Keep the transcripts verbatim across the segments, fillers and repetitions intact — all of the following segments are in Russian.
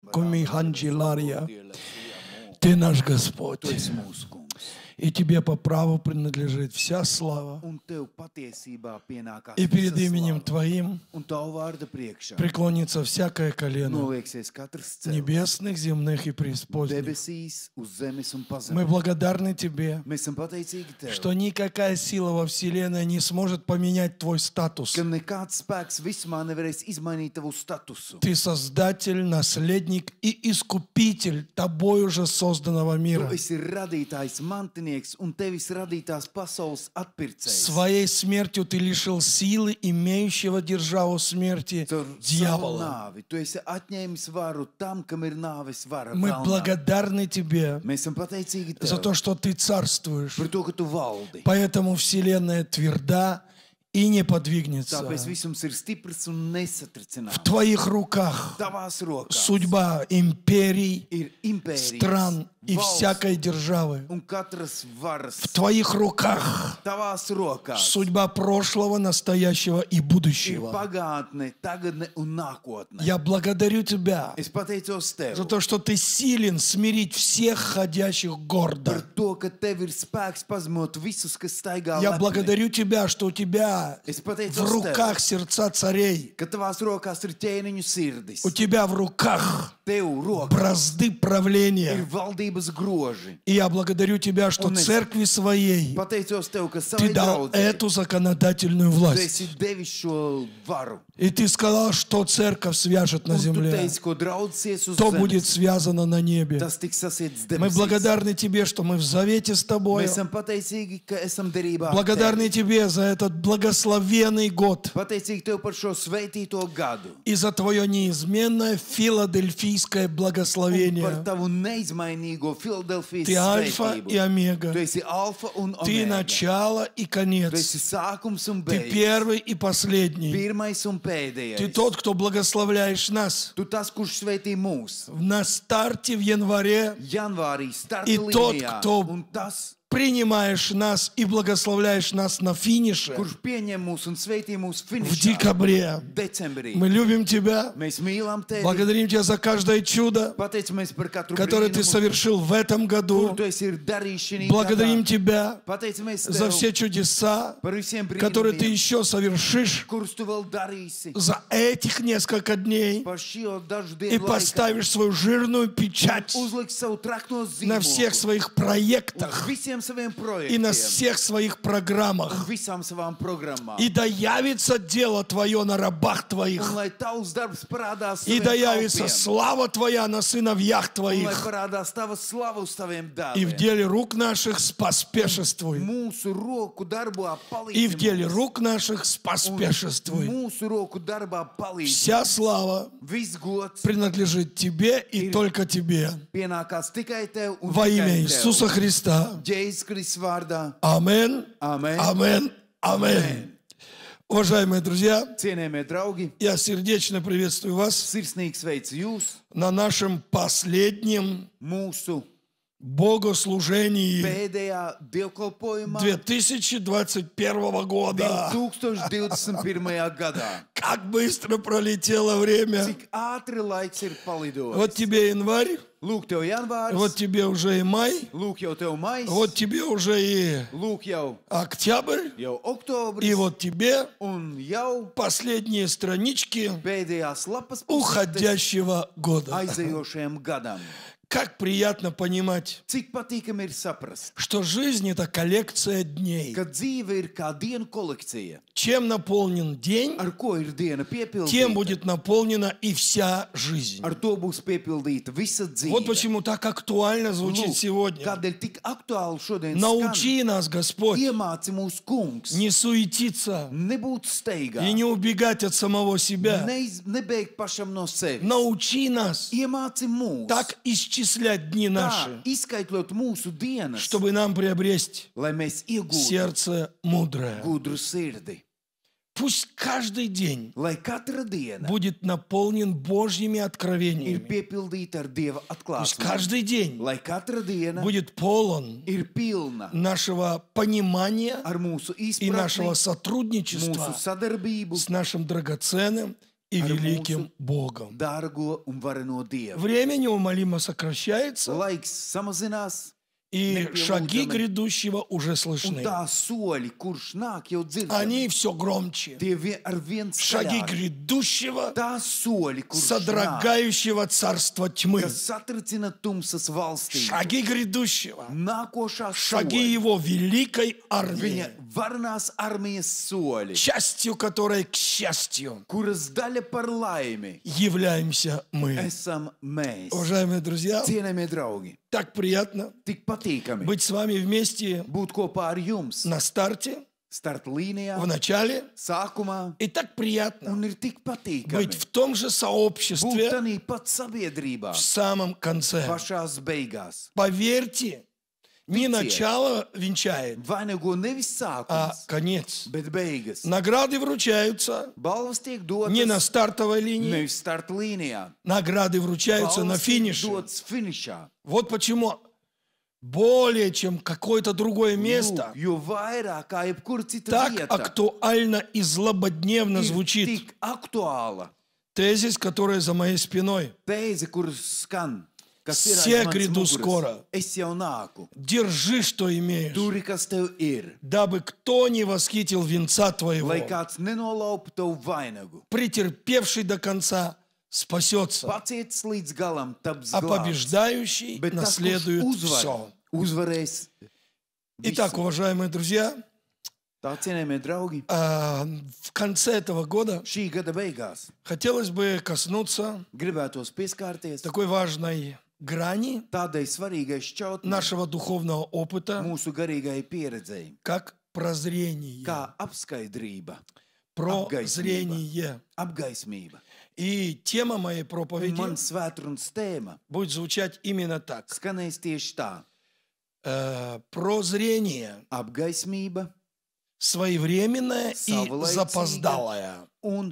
Кумиханджилария. Ты наш Господь. И Тебе по праву принадлежит вся слава. И перед именем Твоим преклонится всякое колено небесных, земных и преисподних. Мы благодарны Тебе, что никакая сила во Вселенной не сможет поменять Твой статус. Ты Создатель, наследник и Искупитель Тобой уже созданного мира. Своей смертью Ты лишил силы имеющего державу смерти дьявола. Мы благодарны Тебе за то, что Ты царствуешь. Поэтому Вселенная тверда и не подвигнется. В Твоих руках судьба империй, стран и всякой державы. В Твоих руках судьба прошлого, настоящего и будущего. Я благодарю Тебя за то, что Ты силен смирить всех ходящих гордо. Я благодарю Тебя, что у Тебя в руках сердца царей. У Тебя в руках бразды правления. И я благодарю Тебя, что церкви своей Ты дал эту законодательную власть. И Ты сказал, что церковь свяжет на земле, то будет связано на небе. Мы благодарны Тебе, что мы в завете с Тобой. Благодарны Тебе за этот благословенный год и за Твое неизменное филадельфийское благословение. Ты Альфа и Омега. Ты начало и конец. Ты первый и последний. Ты тот, кто благословляешь нас на старте в январе, и тот, кто принимаешь нас и благословляешь нас на финише в декабре. Мы любим Тебя, благодарим Тебя за каждое чудо, которое Ты совершил в этом году. Благодарим Тебя за все чудеса, которые Ты еще совершишь за этих несколько дней, и поставишь свою жирную печать на всех своих проектах и на всех своих программах. И да явится дело Твое на рабах Твоих. И да явится слава Твоя на сыновьях Твоих. И в деле рук наших споспешествуй. И в деле рук наших споспешествуй. Вся слава принадлежит Тебе и только Тебе. Во имя Иисуса Христа. Амен. Амен. Амен. Уважаемые друзья, я сердечно приветствую вас на нашем последнем богослужении две тысячи двадцать первого года. Как быстро пролетело время. Вот тебе январь. Вот тебе уже и май. Вот тебе уже и октябрь. И вот тебе последние странички уходящего года. Как приятно понимать, что жизнь – это коллекция дней. Чем наполнен день, тем будет наполнена и вся жизнь. Вот почему так актуально звучит сегодня. Научи нас, Господь, не суетиться и не убегать от самого себя. Научи нас так исчислять дни наши, чтобы нам приобрести сердце мудрое. Пусть каждый день будет наполнен Божьими откровениями. Пусть каждый день будет полон нашего понимания и нашего сотрудничества с нашим драгоценным и великим Богом. Время неумолимо сокращается, и шаги грядущего уже слышны. Они все громче. Шаги грядущего, содрогающего царство тьмы. Шаги грядущего, шаги его великой армии, частью которой, к счастью, являемся мы. Уважаемые друзья, так приятно быть с вами вместе на старте, в начале, и так приятно быть в том же сообществе в самом конце. Поверьте, не начало венчает, а конец. Награды вручаются не на стартовой линии, награды вручаются на финише. Вот почему более чем какое-то другое место так актуально и злободневно звучит тезис, который за моей спиной. Все гряду скоро. Держи, что имеешь, дабы кто не восхитил венца твоего. Претерпевший до конца спасется, а побеждающий наследует все. Итак, уважаемые друзья, а, в конце этого года хотелось бы коснуться такой важной грани нашего духовного опыта, как прозрение. Прозрение. И тема моей проповеди будет звучать именно так. Э, прозрение. Своевременное и запоздалое.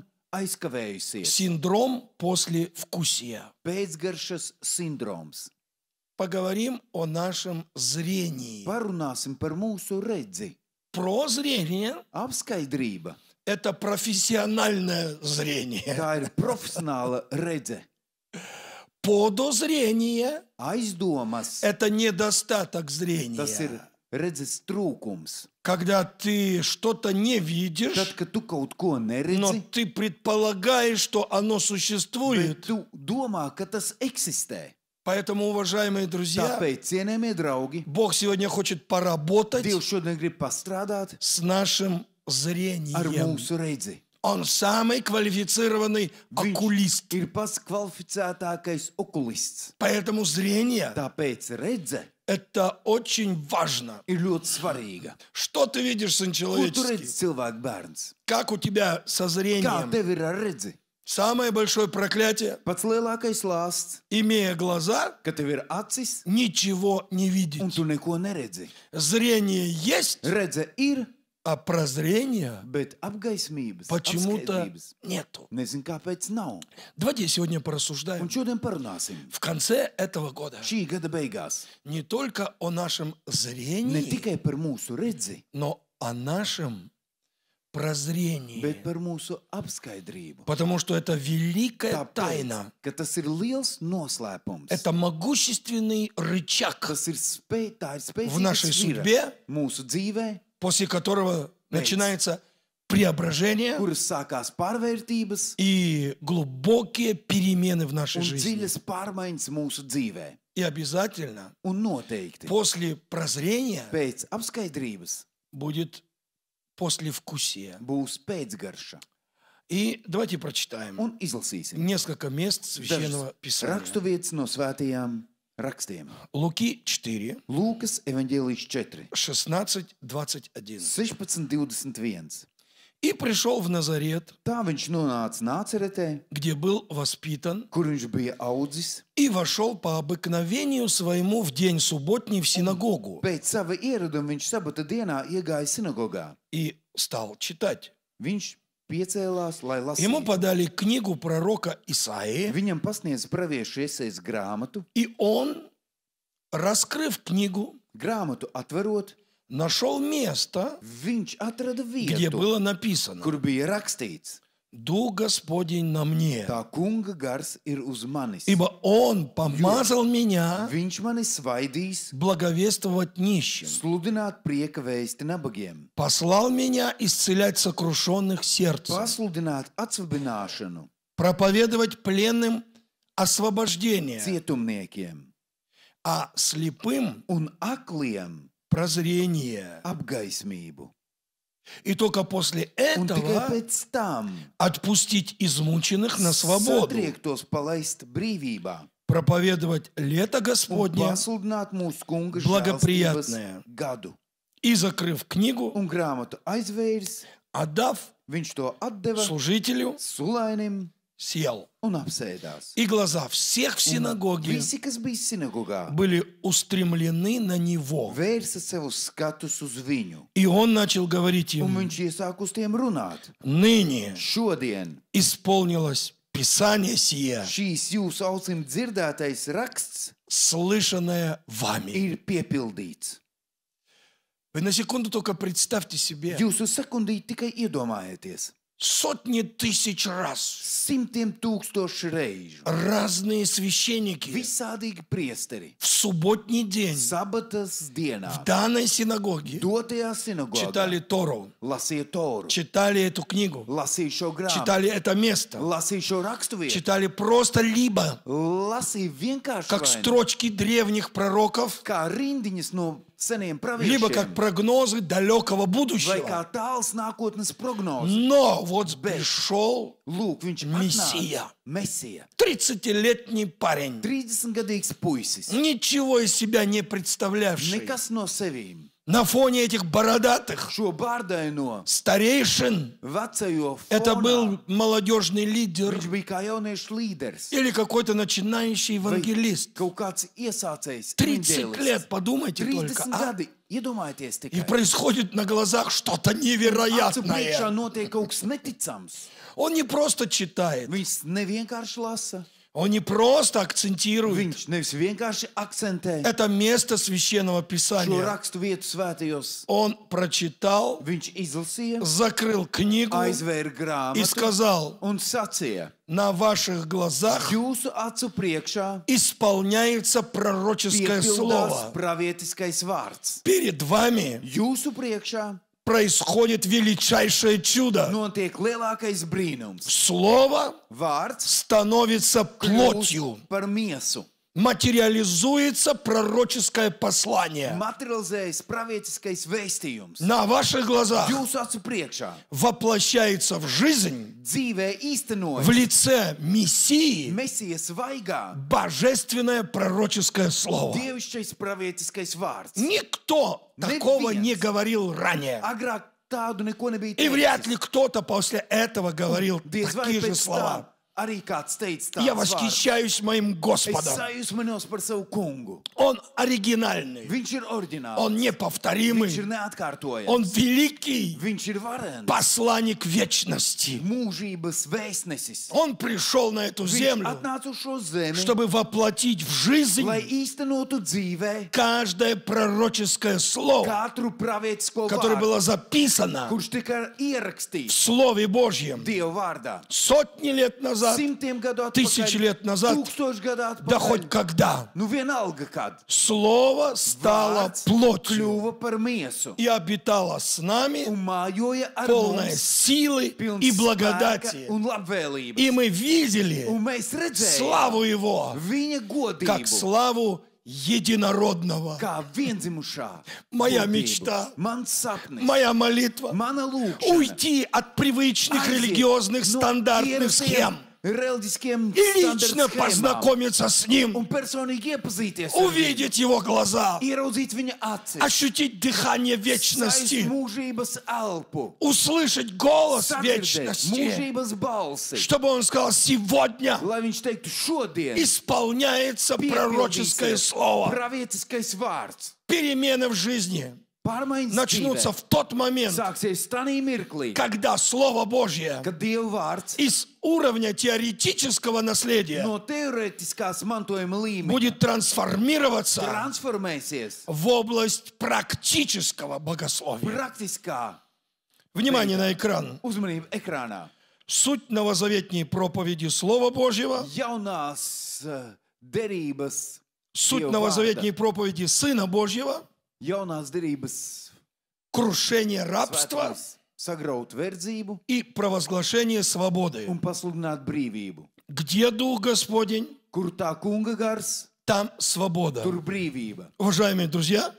Синдром послевкусия. Поговорим о нашем зрении. Прозрение – это профессиональное зрение. Подозрение – это недостаток зрения. Когда ты что-то не видишь, но ты предполагаешь, что оно существует. Поэтому, уважаемые друзья, Бог сегодня хочет поработать с нашим зрением. Он самый квалифицированный окулист. Поэтому зрение – это очень важно. Что ты видишь, сын человеческий? Как у тебя со зрением? Самое большое проклятие, имея глаза, ничего не видеть. Зрение есть, а прозрения почему-то нету. Давайте сегодня порассуждаем в конце этого года не только о нашем зрении, но о нашем прозрении. Потому что это великая тайна. Это могущественный рычаг в нашей судьбе, после которого начинается преображение и глубокие перемены в нашей жизни. И обязательно после прозрения будет послевкусие. И давайте прочитаем несколько мест Священного Писания. Луки четыре, шестнадцать двадцать один. И пришел в Назарет, где был воспитан, и вошел по обыкновению своему в день субботний в синагогу. И стал читать. Ему подали книгу пророка Исаии, и он, раскрыв книгу, нашел место, где было написано: Дух Господень на мне, Tā kunga gars ir uz manis. ибо Он помазал меня Viņš mani svaidīs благовествовать нищим, sludināt prieka vēsti nabagiem, послал меня исцелять сокрушенных сердцем, pasludināt atsvabināšanu проповедовать пленным освобождение, cietumniekiem а слепым un akliem прозрение. apgaismību. И только после Un tikai этого pēc tam отпустить измученных на свободу, satriektos palaist brīvībā проповедовать лето un Господне pasludināt mūsu kunga žēlstības благоприятное. gadu. И, закрыв книгу, Un grāmatu aizvērs, отдав viņš to atdeva служителю, sulainim сел. un apsēdās. И глаза всех в Un синагоге visi, kas bija sinagogā, были устремлены на него. vērsa savus skatus uz viņu. И он начал говорить Un им: viņš iesāk uz tiem runāt. ныне Šodien исполнилось Писание сие, šīs jūsu ausīm dzirdētais raksts слышанное вами. ir piepildīts. Вы на секунду только представьте себе, Jūs uz sekundīti tikai iedomājieties. сотни тысяч раз Simtiem tūkstoši reižu. разные священники Visādīgi priesteri. в субботний день Sabatas dienā. в данной синагоге Dotajā sinagogā. читали Тору, Lasīja Toru. читали эту книгу, Lasīja šo grāmatu. читали это место, Lasīja šo raksturvietu. читали просто либо Lasīja vienkārši как vai ne, строчки древних пророков, kā rindiņas no seniem либо как praviešiem. прогнозы далекого Vai будущего. kā tāls nākotnes prognoze. Но вот пришел Lūk, viņš Мессия. atnāca. Mesija. тридцатилетний парень, trīsdesmitgadīgs puisis. ничего из себя не представлявший, Nekas no sevīm. на фоне этих бородатых Šo bārdaino старейшин. vecajo Это fonā был молодежный лидер viņš bija kā jauniešu līderis. или какой-то начинающий евангелист. Kaut kāds iesācējs. тридцать evaņģēlists. лет, подумайте только. trīsdesmit А? gadi. Iedomājieties И tikai. происходит на глазах что-то Acu priekšā невероятное. notiek kaut kas neticams. Он не просто читает, Viņš nevienkārši lasa. он не просто акцентирует Viņš nevis vienkārši akcentē это место священного šo писания. rakstu vietu svētajos. Он прочитал, Viņš izlasīja, закрыл книгу aizvēra и grāmatu сказал: un sacīja, на ваших глазах jūsu acu priekšā исполняется пророческое piepildās слово. pravietiskais vārds. Перед вами Jūsu priekšā происходит величайшее чудо. notiek lielākais brīnums. Слово Vārds становится плотью, kļūst par miesu. материализуется пророческое послание. Materializējas pravietiskais vēstījums. На ваших глазах Jūsu acu priekšā воплощается в жизнь dzīvē в īstenojas лице Мессии Mesijas vaigā божественное пророческое слово. dievišķais pravietiskais vārds. Никто такого Neviens. не говорил ранее. Agrāk tādu neko nebija И вряд teicis. ли кто-то после этого говорил Diez vai такие же pēc tam слова. arī kāds teica Я tādus vārdus. восхищаюсь моим Es Господом. sajūsmanos par savu kungu. Он оригинальный, Viņš ir oriģināls. он Viņš ir неповторимый, neatkārtojams. он великий Viņš ir varens. посланник вечности. Mūžības vēstnesis. Он пришел на эту Viņš землю, atnāca uz šo zemi, чтобы воплотить в жизнь lai īstenotu dzīvē каждое пророческое слово, katru pravietisko которое vārdu, было записано kurš tika в ierakstīts Слове Божьем Dieva vārdā. сотни лет назад, Simtiem gadu тысячи atpakaļ, лет назад, tūkstoši gadu да хоть atpakaļ. когда. Nu vienalga, kad Слово стало vārds плотью kļuva par miesu и обитало с нами, un mājoja ar полное mums силы pilns и spēka благодати. un labvēlības. И мы видели Un mēs redzējām славу Его, viņa как godību, славу единородного. kā viendzimušā. Моя godību. мечта, Mans sapnis, моя молитва mana lūkšana. уйти от привычных Aiziet религиозных no стандартных ierastiem схем reliģiskiem и лично standarta schēmām познакомиться с Ним, un personīgi iepazīties ar viņu, увидеть Его глаза, ieraudzīt viņa acis, ощутить дыхание sajust вечности, mūžības elpu, услышать голос sadzirdēt вечности, mūžības balsi, чтобы Он сказал: сегодня lai viņš teiktu šodien исполняется пророческое piepildīsies слово. pravietiskais vārds. Перемены в жизни Pārmaiņas начнутся dzīvē в тот момент, sāksies tanī mirklī, когда Слово Божье kad Dieva vārds из уровня теоретического наследия no teorētiskās mantojuma līmeņa будет трансформироваться transformēsies в область практического богословия. praktiskā. Внимание на экран. Uzmanība ekrānā. Суть новозаветней проповеди Слова Божьего. Jaunās derības. Суть новозаветней проповеди Сына Божьего. Jaunās derības. Крушение рабства. Sagraut verdzību. И провозглашение свободы. Un pasludināt brīvību. Где Дух Господень? Kur tā kunga gars? Там свобода. Tur brīvība. Уважаемые друзья,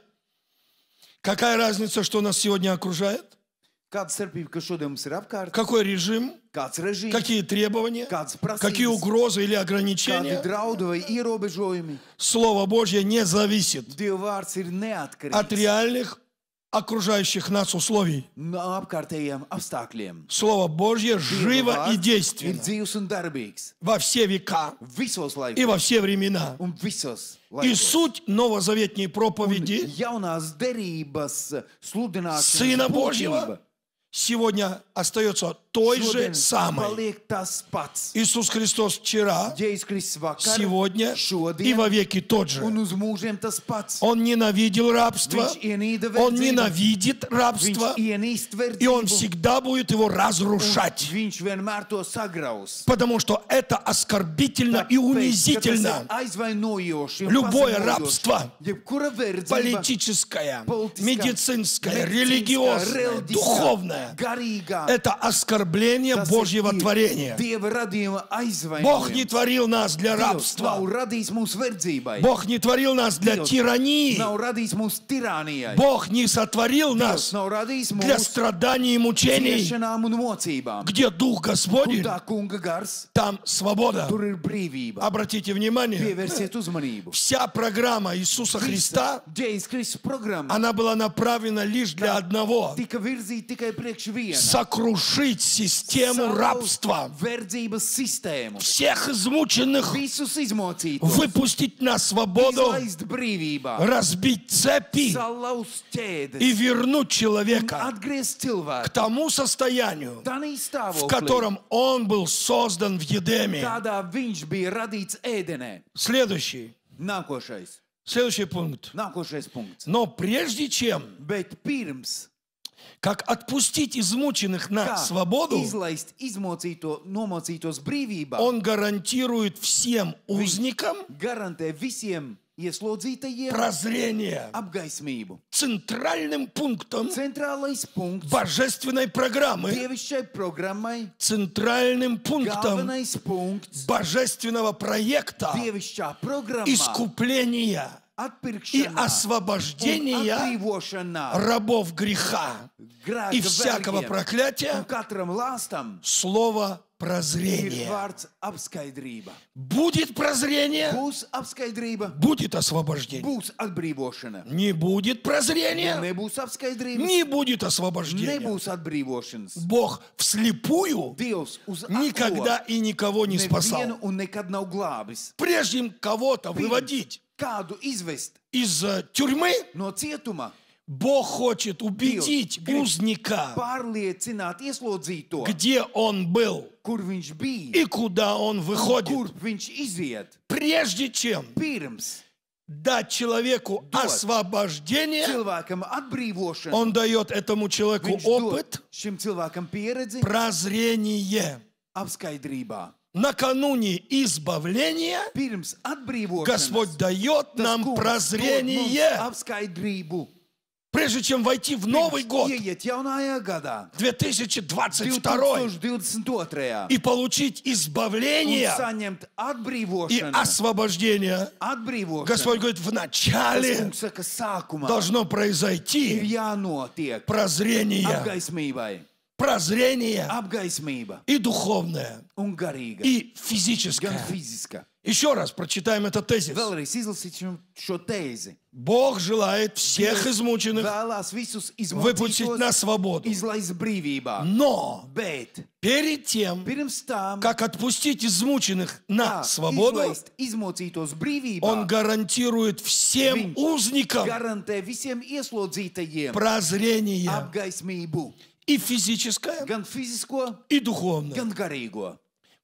какая разница, что нас сегодня окружает? Kāda starpība, kas šodien mums ir apkārt? Какой режим? Kāds režīms? Какие требования? Kādas prasības? Какие угрозы или ограничения? Kādi draudi vai ierobežojumi? Слово Божье не зависит Dieva vārds ir neatkarīgs от реальных окружающих нас условий. no apkārtējiem apstākļiem. Слово Божье живо и ir действенно dzīvs un darbīgs во все века visos и laikos во все времена. un visos И laikos. суть новозаветней проповеди Jaunās derības sludināšanas Сына būtība Божьего сегодня остается той же šodien самой. paliek tas pats. Иисус Христос вчера, Jēzus Kristus vakar, сегодня и šodien во веки тот же. un uz mūžiem tas pats. Он ненавидел рабство, Viņš ienīda он verdzību, ненавидит viņš рабство, ienīst и он verdzību, всегда будет его un разрушать. viņš vienmēr to sagraus. Потому что это оскорбительно и Tāpēc, ka tas ir унизительно. aizvainojoši un Любое pazemojoši. рабство, Jebkura verdzība, политическое, politiskā, медицинское, medicīniskā, религиозное, reliģiskā, духовное, garīgā, это оскорбление tas Божьего ir творения. Dieva radījuma Бог не aizvainojums. творил нас для Dievs nav рабства. radījis mūsu verdzībai. Бог не творил нас для Dievs тирании. nav radījis mūsu tirānijai. Бог не сотворил Dievs нас nav radījis для mūsu страданий и мучений. ciešanām un mocībām. Где Дух Kur Господень, tā kunga gars, там свобода. tur ir brīvība. Обратите внимание, Pievērsiet uzmanību. вся программа Иисуса Христа, Jēzus Kristus programma она была направлена лишь для одного. tika virzīta tikai priekš viena. Сокрушить систему рабства. Verdzības sistēmu. Всех измученных Visus izmocītos. выпустить на свободу, Izlaist brīvībā. разбить цепи Salauzt ķēdes. и вернуть Un человека atgriezt к cilvēku. тому состоянию, Tanī в stāvoklī, котором он был создан в Едеме. kādā viņš bija radīts ēdenē. Следующий, Nākošais. следующий пункт. Nākošais punkts. Но прежде чем, Bet pirms как отпустить измученных на kā свободу, izlaist izmocīto, nomocītos brīvībā, он гарантирует всем узникам garantē visiem ieslodzītajiem прозрение. apgaismību. Центральным пунктом Centrālais punkts божественной программы, dievišķai programmai, центральным пунктом galvenais punkts божественного проекта dievišķā programmā, искупления и atpirkšanā, освобождения atbrīvošanā, рабов греха grēka и всякого vergiem, проклятия un katram lāstam слово ir прозрение. vārds apskaidrība. Будет прозрение, Būs apskaidrība, будет освобождение. būs atbrīvošana. Не будет Ja прозрения, nebūs apskaidrības, не будет освобождения. nebūs atbrīvošanas. Бог вслепую Dievs uz никогда и никого не nevienu спасал. un nekad nav glābis. Прежде чем кого-то выводить Kādu izvest из э, тюрьмы, no cietuma, Бог хочет убедить grib узника, pārliecināt ieslodzīto, где он был kur viņš bija, и куда он un выходит. kur viņš iziet. Прежде чем Pirms дать человеku Dot освобождение, cilvēkam atbrīvošanu, он дает этому человеку viņš dod опыт, šim cilvēkam pieredzi прозрение. apskaidrībā. Накануне избавления Pirms atbrīvošanas Господь дает tas нам kungs dod mums прозрение. apskaidrību. Прежде чем войти в Новый год, Ieiet jaunajā gadā, две тысячи двадцать второй, divtūkstoš divdesmit otrajā, и получить un избавление saņemt и atbrīvošanu. освобождение, Atbrīvošana. Господь говорит, в Tas начале kungs saka, sākumā должно ir произойти jānotiek прозрение, apgaismībai. прозрение Apgaismība и духовное, un garīga, и gan физическое. fiziska. Еще раз прочитаем этот тезис. Vēlreiz izlasīsim šo tēzi. Бог желает всех измученных Vēlās visus выпустить на izmocītos, свободу. izlaist brīvībā. Но Bet перед тем, pirms tam, как отпустить измученных kā на свободу, izlaist izmocītos brīvībā, Он гарантирует всем Viņš узникам garantē visiem ieslodzītajiem прозрение apgaismību, и физическое, gan fizisko, и духовное. gan garīgo.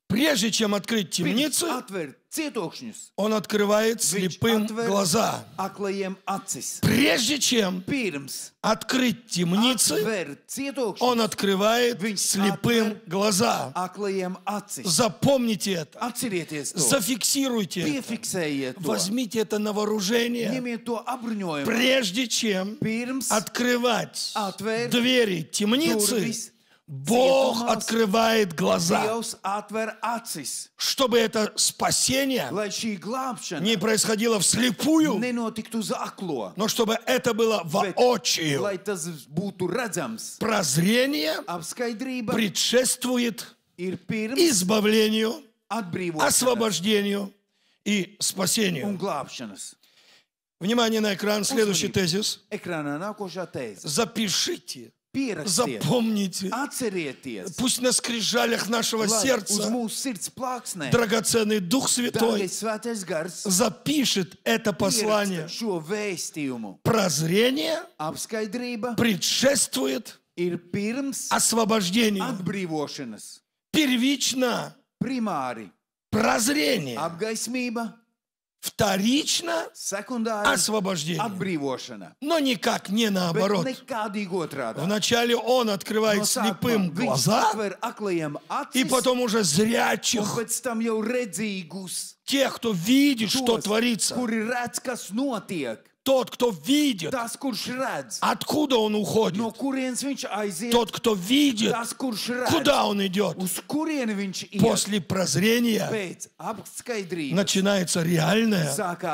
Прежде чем открыть темницы, он открывает слепым глаза. Прежде чем открыть темницы, он открывает слепым глаза. Запомните это. Зафиксируйте это. Возьмите это на вооружение. Прежде чем открывать двери темницы, Бог открывает глаза, чтобы это спасение не происходило вслепую, но чтобы это было воочию. Прозрение предшествует избавлению, освобождению и спасению. Внимание на экран, следующий тезис. Запишите. Запомните, пусть на скрижалях нашего сердца драгоценный Дух Святой запишет это послание. Прозрение предшествует освобождению. Первично прозрение. Вторично освобождение. Но никак не наоборот. Вначале он открывает слепым глаза, и потом уже зрячих, тех, кто видит, что творится. Тот, кто видит, откуда он уходит. Тот, кто видит, куда он идет. После прозрения начинается реальное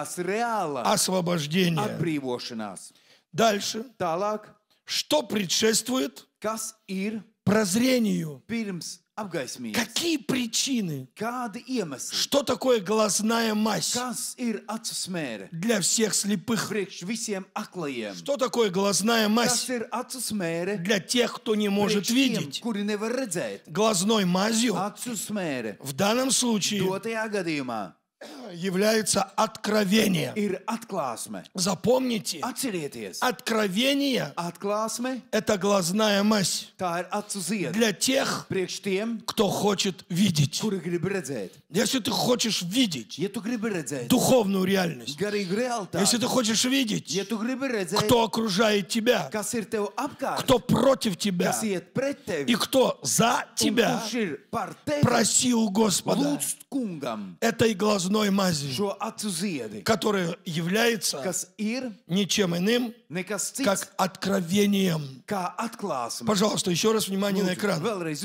освобождение. Дальше. Что предшествует прозрению? Какие причины? Что такое глазная мазь для всех слепых? Что такое глазная мазь для тех, кто не может видеть? Глазной мазью в данном случае является откровение. Запомните, откровение – это глазная мазь для тех, кто хочет видеть. Если ты хочешь видеть духовную реальность, если ты хочешь видеть, кто окружает тебя, кто против тебя и кто за тебя, проси у Господа этой глазной мази, которая является ничем иным, как откровением. Пожалуйста, еще раз внимание на экран.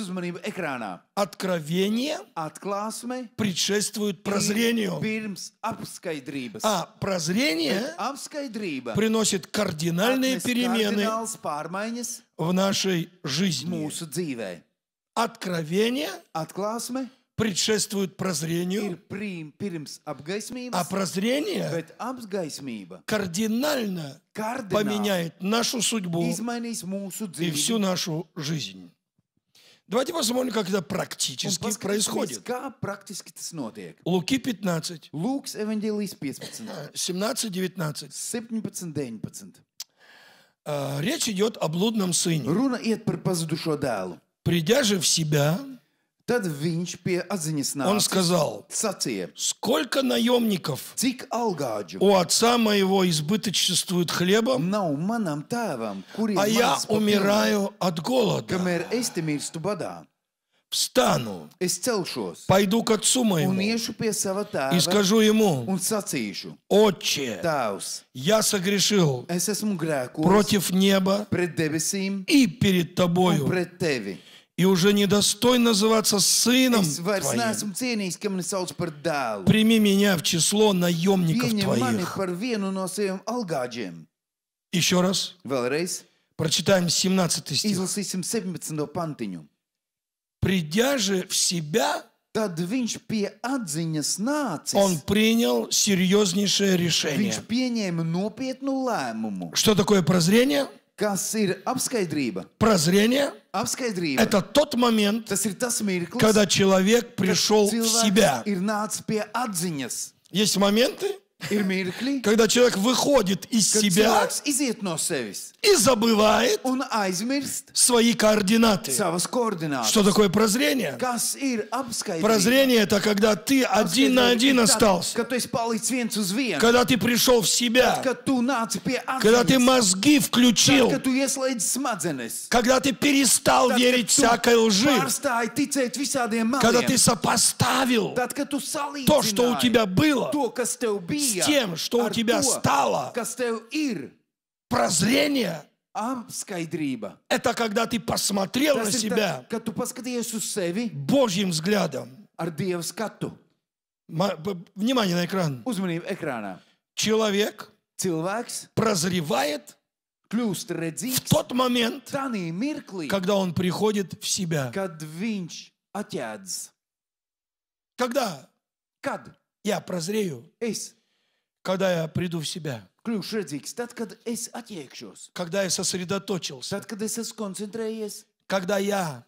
Откровение предшествует прозрению, а прозрение приносит кардинальные перемены в нашей жизни. Откровение предшествует прозрению, а прозрение кардинально поменяет нашу судьбу и всю нашу жизнь. Давайте посмотрим, как это практически происходит. Луки пятнадцать, семнадцать девятнадцать. Речь идет о блудном сыне. Придя же в себя, он сказал: сколько наемников у отца моего избыточествует хлебом, а я умираю от голода. Встану, пойду к отцу моему и скажу ему: Отче, я согрешил против неба и перед тобою, и уже недостоин называться сыном твоим. Прими меня в число наемников твоих. Еще раз. Прочитаем семнадцатый стих. Придя же в себя, он принял серьезнейшее решение. Что такое прозрение? Прозрение – это тот момент, когда человек пришел в себя. Есть моменты, Ir mirkļi, когда человек выходит из kad себя cilvēks iziet no sevis и забывает un aizmirst свои координаты. savas koordinātas. Что такое прозрение? Kas ir apskaidrība? Прозрение — это когда ты один на один остался. Kad tu esi palicis viens uz vienu. Когда ты пришел в себя. Kad tu nāci pie atziņas. Когда ты мозги включил. Kad tu ieslēdzi smadzenes. Когда ты перестал Tad, верить всякой лжи. Pārstāji ticēt visādiem meliem. Когда ты сопоставил Tad, kad tu то, что у тебя было, to, kas tev bija, с тем, что у тебя to, стало. kas tev ir. Прозрение Apskaidrība. — это когда ты посмотрел на себя kad tu paskatījies uz sevi Божьим взглядом. ar Dieva skatu. Внимание на экран. Uzmanību ekrānā. Человек Cilvēks прозревает kļūst redzīgs в тот момент, tanī mirklī, когда он приходит в себя. kad viņš atjēdz. Когда Kad я прозрею, es когда я приду в себя, kļūšu redzīgs, tad, kad es atjēgšos, когда я сосредоточился, tad, kad es esmu koncentrējies, когда я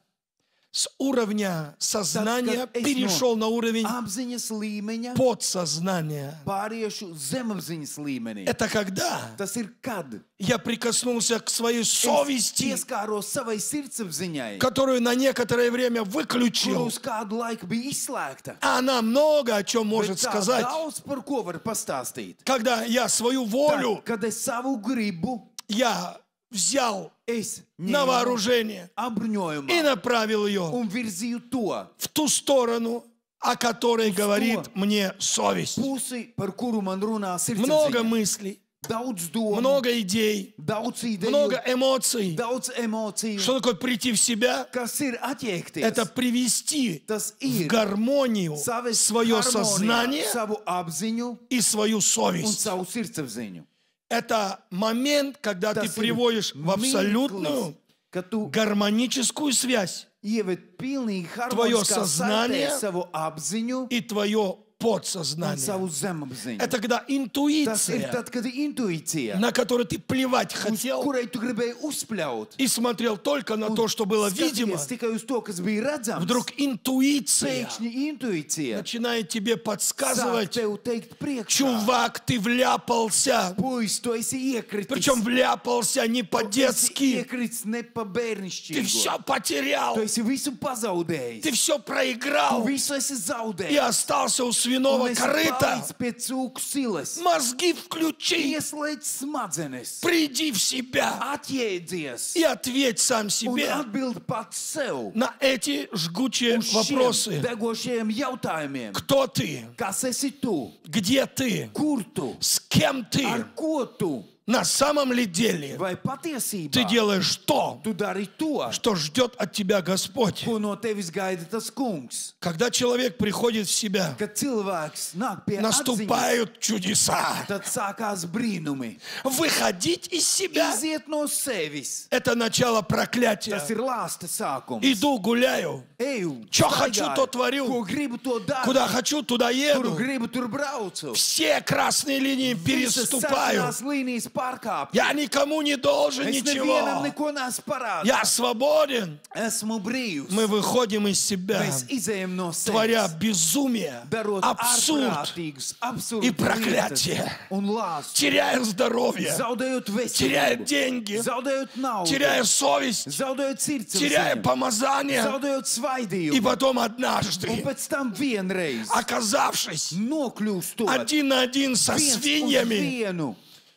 с уровня сознания Tad, kad es перешел no на уровень apziņas līmeņa подсознания. pāriešu zemapziņas līmenī. Это когда Tas ir kad я прикоснулся к своей совести, es pieskāros savai sirdsapziņai, которую на некоторое время выключил. kuru uz kādu laiku bija izslēgta. Она много о чем может Bet tā сказать. daudz par ko var pastāstīt. Когда я свою волю, Tad, kad es savu gribu я взял es на ņēmu вооружение и apbruņojumā направил ее un virzīju to в ту сторону, о которой говорит то. мне совесть. pusi, par kuru man runā Много sirdsapziņa. мыслей, Daudz domu, много идей, daudz ideju, много эмоций. daudz emociju. Что такое прийти в себя? Kas ir attiekties? Это привести Tas в ir гармонию savest свое harmonijā сознание savu apziņu и свою un совесть. savu sirdsapziņu. Это момент, когда ты Tas ir приводишь в абсолютную mirklis, kad tu гармоническую связь ieved pilnīgi Твое harmoniskā сознание saitē savu apziņu и твое un подсознание. savu zemapziņu. Это когда Tas ir интуиция, tad, kad intuīcija, на которую ты плевать uz хотел kurai tu gribēji uzspļaut, и смотрел только на un то, что было видимо, skaties tikai uz to, kas bija redzams, вдруг интуиция pēkšņi intuīcija начинает тебе sāk подсказывать: tev teikt priekšā. чувак, ты вляпался. Puisis, tu esi iekritis. Причем вляпался не Tu esi по-детски. iekritis ne pa Ты bērnišķīgo. все потерял. Tu esi visu pazaudējis. Ты все Tu проиграл. visu esi И zaudējis. остался у Un свиного esi корыта. palicis pie cūku silas. Мозги включи. Ieslēdz smadzenes. Приди в себя. Atjēdzies. И ответь сам Un себе atbild pats sev. на эти жгучие Uz šiem вопросы. degošajiem jautājumiem. Кто ты? Kas esi tu? Где ты? Kur tu? С кем ты? Ar ko tu? На самом ли деле Vai patiesībā ты делаешь то, tu dari to, что ждет от тебя Господь? ko no tevis gaida tas kungs? Когда человек приходит в себя, Kad cilvēks nāk pie atziņas, наступают чудеса. tad sākās brīnumi. Выходить из себя Iziet no sevis. — это начало проклятия. Tas ir lāsta sākums. Иду, гуляю. Eju, Čo хочу, staigāju. то творю. Ko gribu, to daru. Куда хочу, туда Kur еду. gribu, tur braucu. Все красные линии Visas переступаю. sarkanās līnijas pārkāpju. Я никому не должен Es nevienam ничего. neko neesmu parādījis. Я свободен. Esmu brīvs. Мы выходим из себя, Mēs izējam no sevis. творя безумие, Darot абсурд, ārprātīgus, absurdu и lietas проклятие. un lāstu. теряя здоровье, Zaudējot теряя veselību. деньги, Zaudējot naudu. теряя совесть, Zaudējot теряя sirdsapziņu. помазание, Zaudējot и svaidījumu. потом Un однажды, pēc tam vienreiz оказавшись nokļūstot один на один со viens uz свиньями, vienu,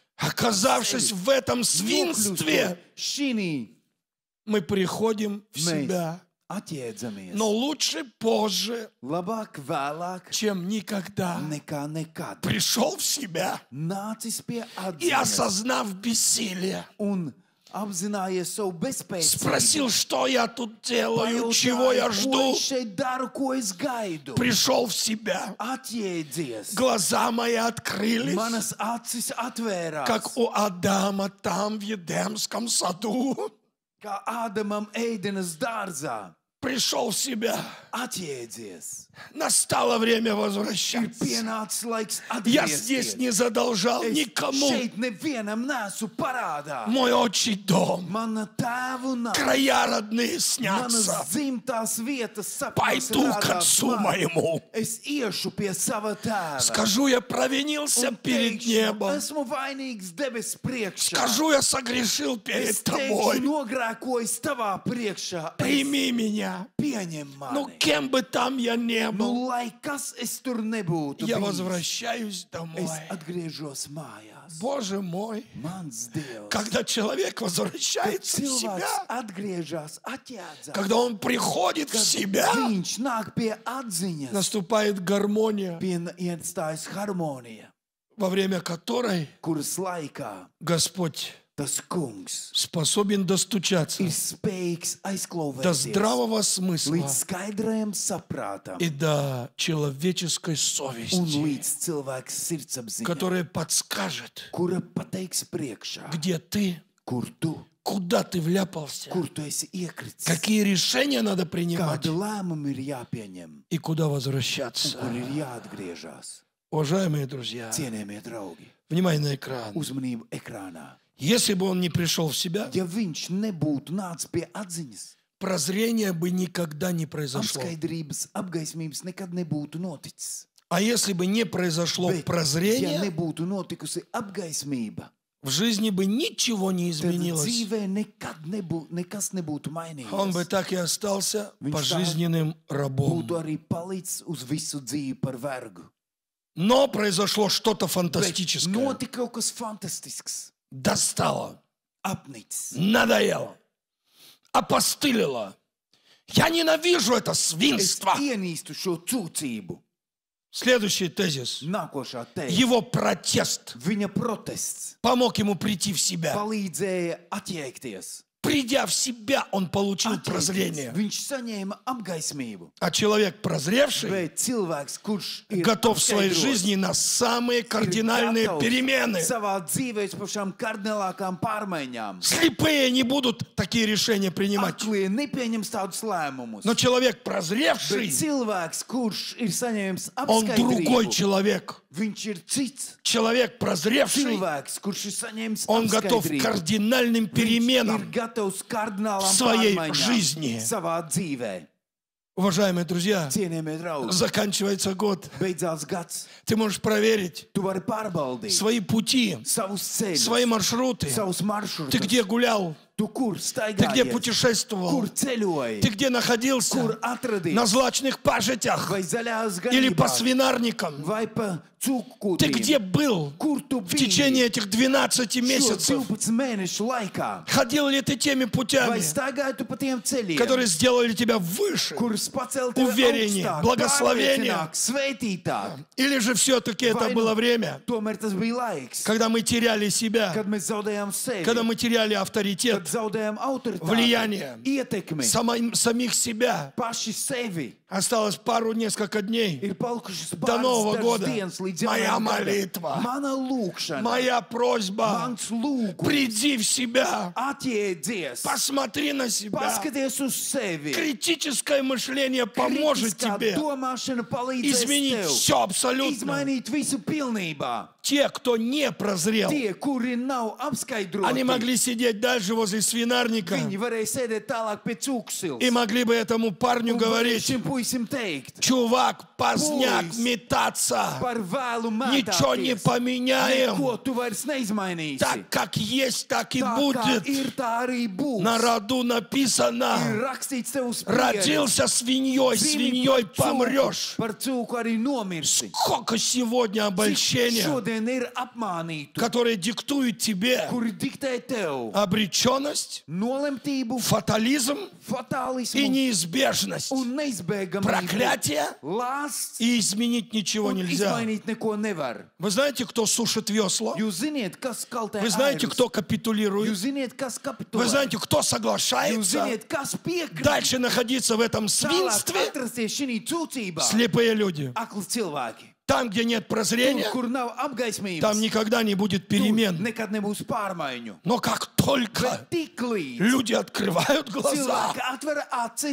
оказавшись в этом nokļūstot свинстве, šinī, мы приходим в mēs себя. atjēdzamies. Но лучше позже, Labāk vēlāk чем никогда. nekā nekad. Пришел в себя Nācis pie и, atziņas осознав бессилие, un apzinājies savu bezspēju. спросил, что я тут делаю, чего я Ko жду. es šeit daru, ko es gaidu? Пришел в себя. Atjēdzies. Глаза мои открылись, Manas acis atvērās. как у Адама там в Едемском саду. Kā Ādamam ēdenes dārzā. Пришел в себя. Настало время возвращаться. Я здесь не задолжал никому. Мой отчий дом, края родные снятся. Пойду к отцу моему. Скажу, я провинился перед небом. Скажу, я согрешил перед тобой. Прими меня. Ну, кем бы там я не был, я возвращаюсь домой. Боже мой, когда человек возвращается в себя, когда он приходит в себя, наступает гармония, во время которой Господь способен достучаться до здравого смысла и до человеческой совести, которая подскажет, где ты, куда ты вляпался, какие решения надо принимать и куда возвращаться. Уважаемые друзья, внимание на экран. Если бы он не пришел в себя, прозрение бы никогда не произошло. А если бы не произошло прозрение, в жизни бы ничего не изменилось. Он бы так и остался пожизненным рабом. Но произошло что-то фантастическое. Достало, надоело, опостылило. Я ненавижу это свинство. Следующий тезис. Его протест помог ему прийти в себя. Придя в себя, он получил прозрение. А человек прозревший готов в своей жизни на самые кардинальные перемены. Слепые не будут такие решения принимать. Но человек прозревший, он другой человек. Человек прозревший, он готов к кардинальным переменам в своей жизни. Уважаемые друзья, заканчивается год. Ты можешь проверить свои пути, свои маршруты. Ты где гулял? Ты где путешествовал? Ты где находился? На злачных пажитях? Или по свинарникам? Ты где был в течение этих двенадцати месяцев? Ходил ли ты теми путями, которые сделали тебя выше, увереннее, благословение? Или же все-таки это было время, когда мы теряли себя, когда мы теряли авторитет, влияние, самих себя? Осталось пару, несколько дней до Нового года. Моя молитва, моя просьба, приди в себя, посмотри на себя. Критическое мышление поможет тебе изменить все абсолютно. Те, кто не прозрел, они могли сидеть дальше возле свинарника и могли бы этому парню говорить: чувак, поздняк, метаться, ничего не поменяем. Так как есть, так и будет. На роду написано: родился свиньей, свиньей помрешь. Сколько сегодня обольщения, которые диктуют тебе обреченность, фатализм и неизбежность, проклятие, и изменить ничего нельзя. Вы знаете, кто сушит весла? Вы знаете, кто капитулирует? Вы знаете, кто соглашается дальше находиться в этом свинстве? Слепые люди. Там, где нет прозрения, там никогда не будет перемен. Но как только люди открывают глаза,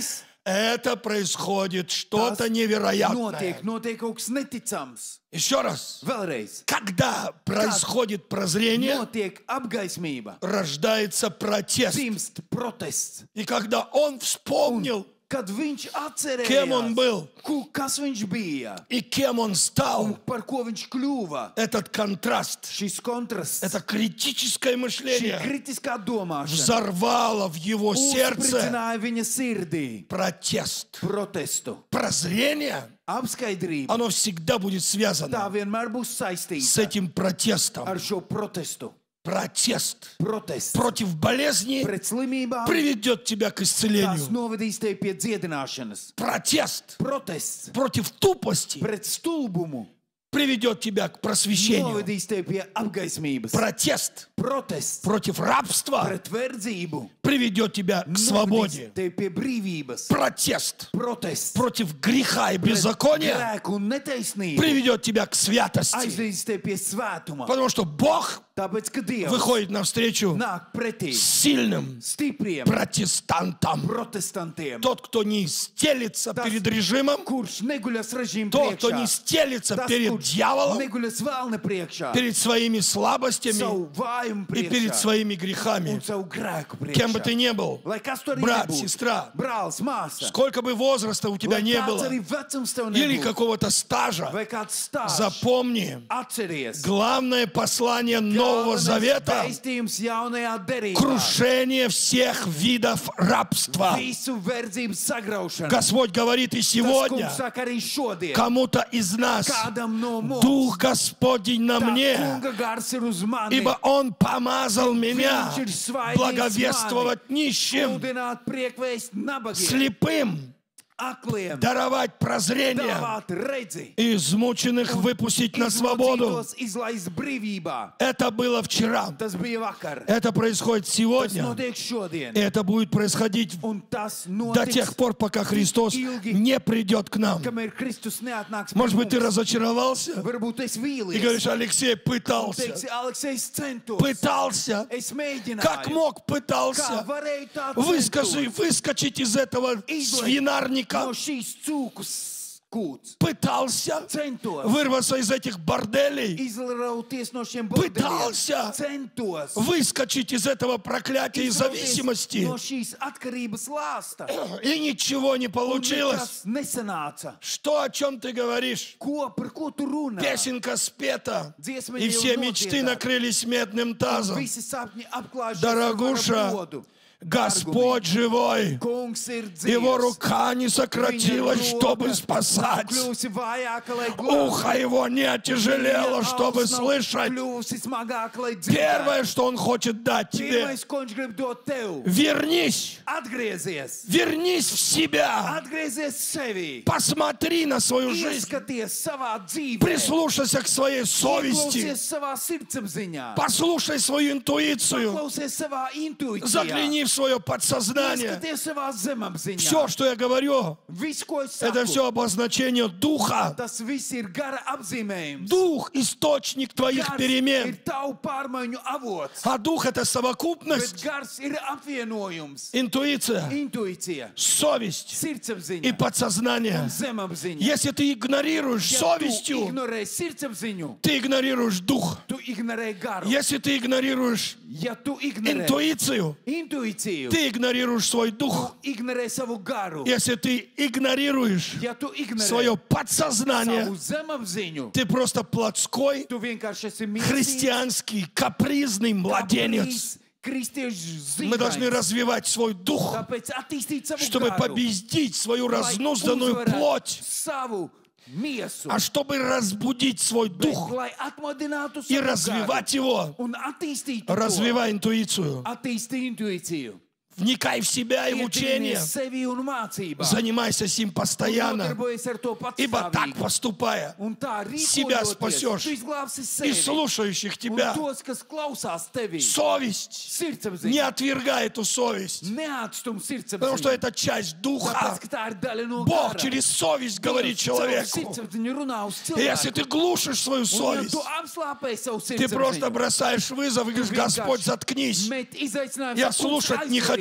Это происходит что-то невероятное. Notiek, notiek kaut kas neticams. Еще раз. Vēlreiz. Когда происходит прозрение, Notiek apgaismība. рождается протест. Dzimst protests. И когда он вспомнил, Kad viņš atcerējās, кем он был, ku, kas viņš bija, и кем он un стал, par ko viņš kļuva, этот контраст, šis kontrasts, это критическое šī мышление kritiskā domāšana взорвало в его сердце uzspridzināja viņa sirdī протест. protestu. Прозрение, Apskaidrība. оно всегда будет Tā связано vienmēr būs с saistīta этим протестом. ar šo protestu. Протест Protests против болезни pret slimībām, приведет тебя к tās исцелению. novedīs tevi pie dziedināšanas. Протест Protests против тупости pret stulbumu приведет тебя к просвещению. novedīs tevi pie apgaismības. Протест Protests против рабства pret verdzību приведет тебя к свободе. novedīs tevi pie brīvības. Протест Protests против греха и pret беззакония grēku un netaisnību приведет тебя к святости. aizvedīs tevi pie svētuma. Потому что Бог Tāpēc, ka Dievs выходит навстречу nāk pretī сильным stipriem протестантам. protestantiem, Тот, кто не стелится перед режимом, kurš neguļas režīmu тот, кто не priekšā, стелится tas, перед kurš дьяволом, neguļas vēlne priekšā, перед своими слабостями savu vājumu и перед priekšā своими un грехами. savu grēku Кем бы ты priekšā. ни был, Lai kas tur arī брат, nebūtu, сестра, brālis, māsa, сколько бы возраста у тебя lai не kāds было, arī vecums tev или nebūtu, какого-то стажа, vai kāds stāsts, запомни, atceries, главное послание Нового galvenais Завета vēstījums jaunajā — derībā, крушение всех видов рабства. visu verdzību sagraušana. Господь говорит и Tas, сегодня kungs saka arī šodien, кому-то из нас: kādam no mums, Дух Господень на tā мне, kunga gars ir uz mani, ибо Он помазал меня viņš ir svaidījis благовествовать mani, нищим, sludināt priekvēst nabagiem, слепым, akliem, даровать прозрение dāvāt redzi, и измученных выпустить на свободу. izmocītos izlaist brīvībā. Это было вчера. Tas bija vakar, Это происходит tas сегодня. notiek šodien, И это будет происходить un tas до тех notiks, пор, пока Христос не придет к нам. kamēr Kristus neatnāks pie Может быть, ты mums. разочаровался Varbūt es и vīlies, говоришь: Алексей un пытался, teiksi, Aleksejs centos, пытался, es mēģināju, как мог kā пытался varēju tā выскажи, centos, выскочить из этого izlaikt свинарника, no šīs cūku skūts, пытался centos, вырваться из этих борделей, izrauties no šiem bordeliem, пытался centos, выскочить из этого проклятия и izrauties зависимости, no šīs atkarības lāsta, и ничего не un получилось. nekas nesanāca. Что, о чем ты говоришь? Ko, par ko tu runā? Песенка спета, Dziesma и jau все мечты nodziedāta, накрылись медным тазом. visi sapņi apklājušies Дорогуша, ar vodu. Господь живой, Kungs ir Его dzīvs. рука не сократилась, чтобы спасать. Kļūsi vājāka, lai glābtu. Ухо Его не отяжелело, чтобы Auss nav слышать. kļūsi smagāka, lai dzirdētu. Первое, что Он хочет дать тебе: Pirmais, ko viņš grib dot tev, вернись, atgriezies. вернись в себя, Atgriezies sevi. посмотри на свою жизнь, Ieskaties savā dzīvē. прислушайся к своей совести, Ieklausies savā sirdsapziņā. послушай свою интуицию, Klausies savā intuīcijā. загляни в свое подсознание. Ieskaties savā zemapziņā. Все, что я говорю, Viss, ko es это saku, все обозначение Духа. tas viss ir gara apzīmējums. Дух — источник твоих Gars перемен. ir tavu pārmaiņu avots, А Дух — это bet совокупность, gars ir apvienojums. интуиция, Intuīcija, совесть и sirdsapziņa подсознание. un zemapziņa. Если ты игнорируешь Ja tu совестью, ignorē sirdsapziņu, ты игнорируешь Дух. tu ignorē garu. Если ты игнорируешь Ja tu ignorē интуицию, intuīciju, ты игнорируешь свой Дух. tu ignorē savu garu. Если ты игнорируешь Ja tu ignorē свое подсознание, savu zemapziņu, ты просто плотской, tu vienkārši esi mīlīgs, христианский, капризный младенец. kristiešu Мы должны zīmēs. развивать свой дух, Tāpēc attīstīt savu чтобы garu, победить свою lai разнузданную uzvarētu плоть, savu miesu, а чтобы разбудить свой bet, дух lai atmodinātu и savu развивать garu его. un attīstītu to, Развивай интуицию, attīsti intuīciju, вникай в себя и в учение, iedziļinies sevi un mācībā, занимайся сим un постоянно, nodarbojies ar to ибо так patstāvīgi, поступая, un tā себя rīkojoties, спасешь tu izglābsi и sevi, слушающих un тебя. tos, kas klausās tevi, Совесть, не sirdsapziņa, отвергай эту совесть, neatstum потому что sirdsapziņu, это часть Духа. tāpēc, ka tā ir daļa no Бог gara. через совесть говорит Dievs caur человеку. sirdsapziņu runā uz И если cilvēku. ты глушишь свою Un ja совесть, tu apslāpēji savu ты просто sirdsapziņu, бросаешь вызов и говоришь: Господь, заткнись. met izaicinājumu, Я saka, "Kungs, слушать не aizveries,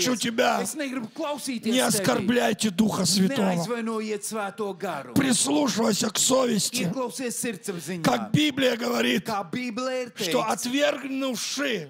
прошу тебя, не оскорбляйте Духа Святого. Прислушивайся к совести. Как Библия говорит, что отвергнувши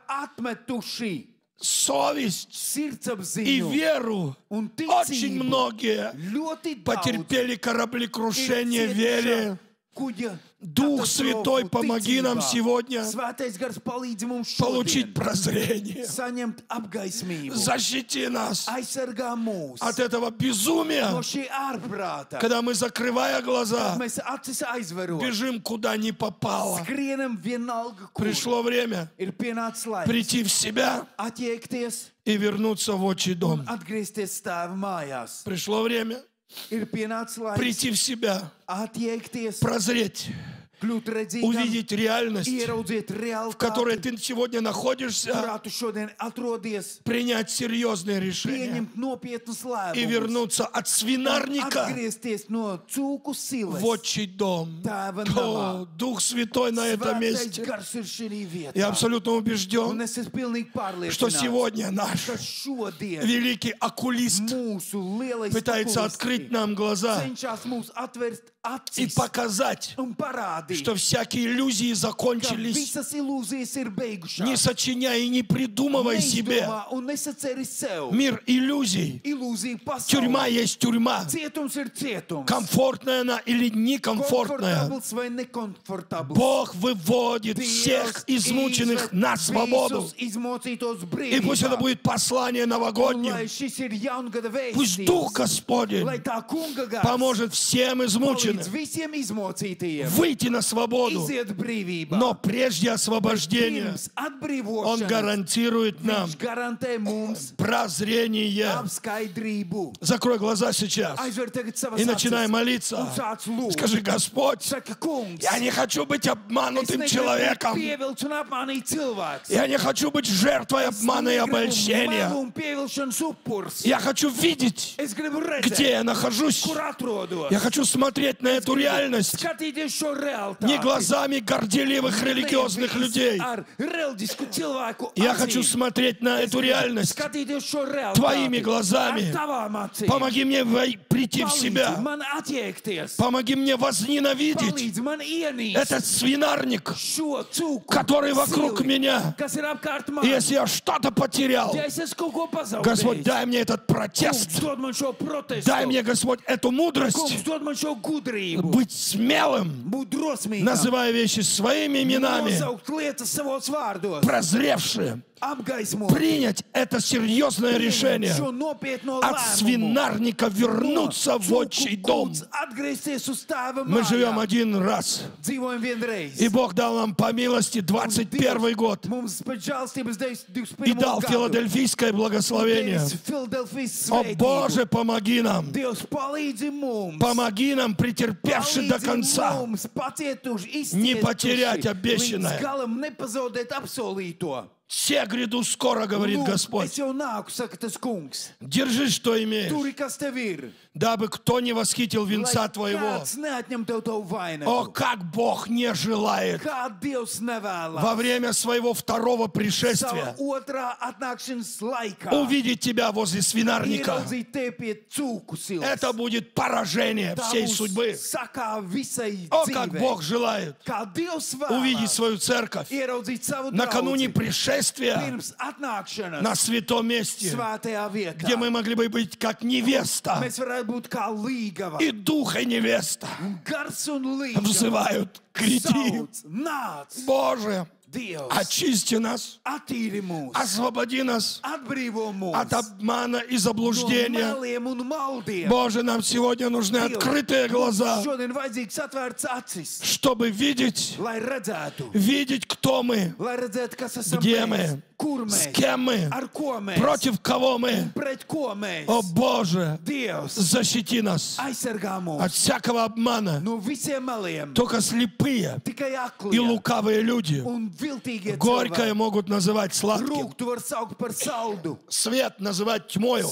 совесть и веру, очень многие потерпели кораблекрушение в вере. Дух Святой, помоги нам сегодня получить прозрение. Защити нас от этого безумия, когда мы, закрывая глаза, бежим куда ни попало. Пришло время прийти в себя и вернуться в отчий дом. Пришло время прийти в себя, прозреть, увидеть реальность, в которой ты сегодня находишься, принять серьезные решения и вернуться от свинарника в отчий дом. О, Дух Святой на этом месте. Я абсолютно убежден, что сегодня наш великий окулист пытается открыть нам глаза и показать, что всякие иллюзии закончились. Не сочиняй и не придумывай себе. Мир иллюзий. Тюрьма есть тюрьма. Комфортная она или некомфортная. Бог выводит всех измученных на свободу. И пусть это будет послание новогоднее. Пусть Дух Господень поможет всем измученным выйти на свободу. Но прежде освобождения Он гарантирует нам прозрение. Закрой глаза сейчас и начинай молиться. Скажи: Господь, я не хочу быть обманутым человеком. Я не хочу быть жертвой обмана и обольщения. Я хочу видеть, где я нахожусь. Я хочу смотреть на эту реальность не глазами горделивых религиозных людей. Я хочу смотреть на эту реальность Твоими глазами. Помоги мне прийти в себя. Помоги мне возненавидеть этот свинарник, который вокруг меня. И если я что-то потерял, Господь, дай мне этот протест. Дай мне, Господь, эту мудрость быть смелым, называя вещи своими именами, прозревшие, принять это серьезное решение, от свинарника вернуться в отчий дом. Мы живем один раз, и Бог дал нам по милости двадцать первый год и дал филадельфийское благословение. О Боже, помоги нам, помоги нам, претерпевши до конца, не потерять обещанное. Все гряду скоро, говорит Господь. Держи, что имеешь, дабы кто не восхитил венца твоего. О, как Бог не желает во время своего второго пришествия увидеть тебя возле свинарника. Это будет поражение всей судьбы. О, как Бог желает увидеть свою церковь накануне пришествия на святом месте, где мы могли бы быть как невеста. И дух и невеста взывают: гряди. Боже, очисти нас, освободи нас от обмана и заблуждения. Боже, нам сегодня нужны открытые глаза, чтобы видеть, видеть, кто мы, где мы, с кем мы, против кого мы. О Боже, защити нас от всякого обмана. Только слепые и лукавые люди Горькое могут называть сладким. Свет называть тьмою.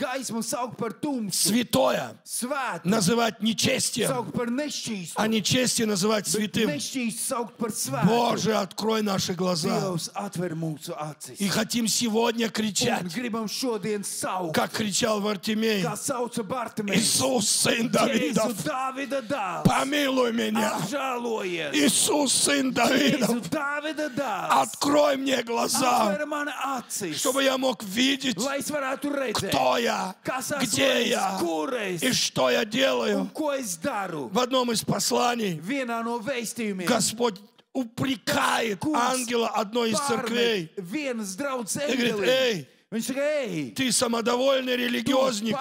Святое называть нечестием, а нечестие называть святым. Боже, открой наши глаза. И хотим сегодня кричать, как кричал Вартимей: Иисус, сын Давидов, помилуй меня. Иисус, сын Давидов, открой мне глаза, чтобы я мог видеть, кто я, где я и что я делаю. В одном из посланий Господь упрекает ангела одной из церквей и говорит: эй, ты самодовольный религиозник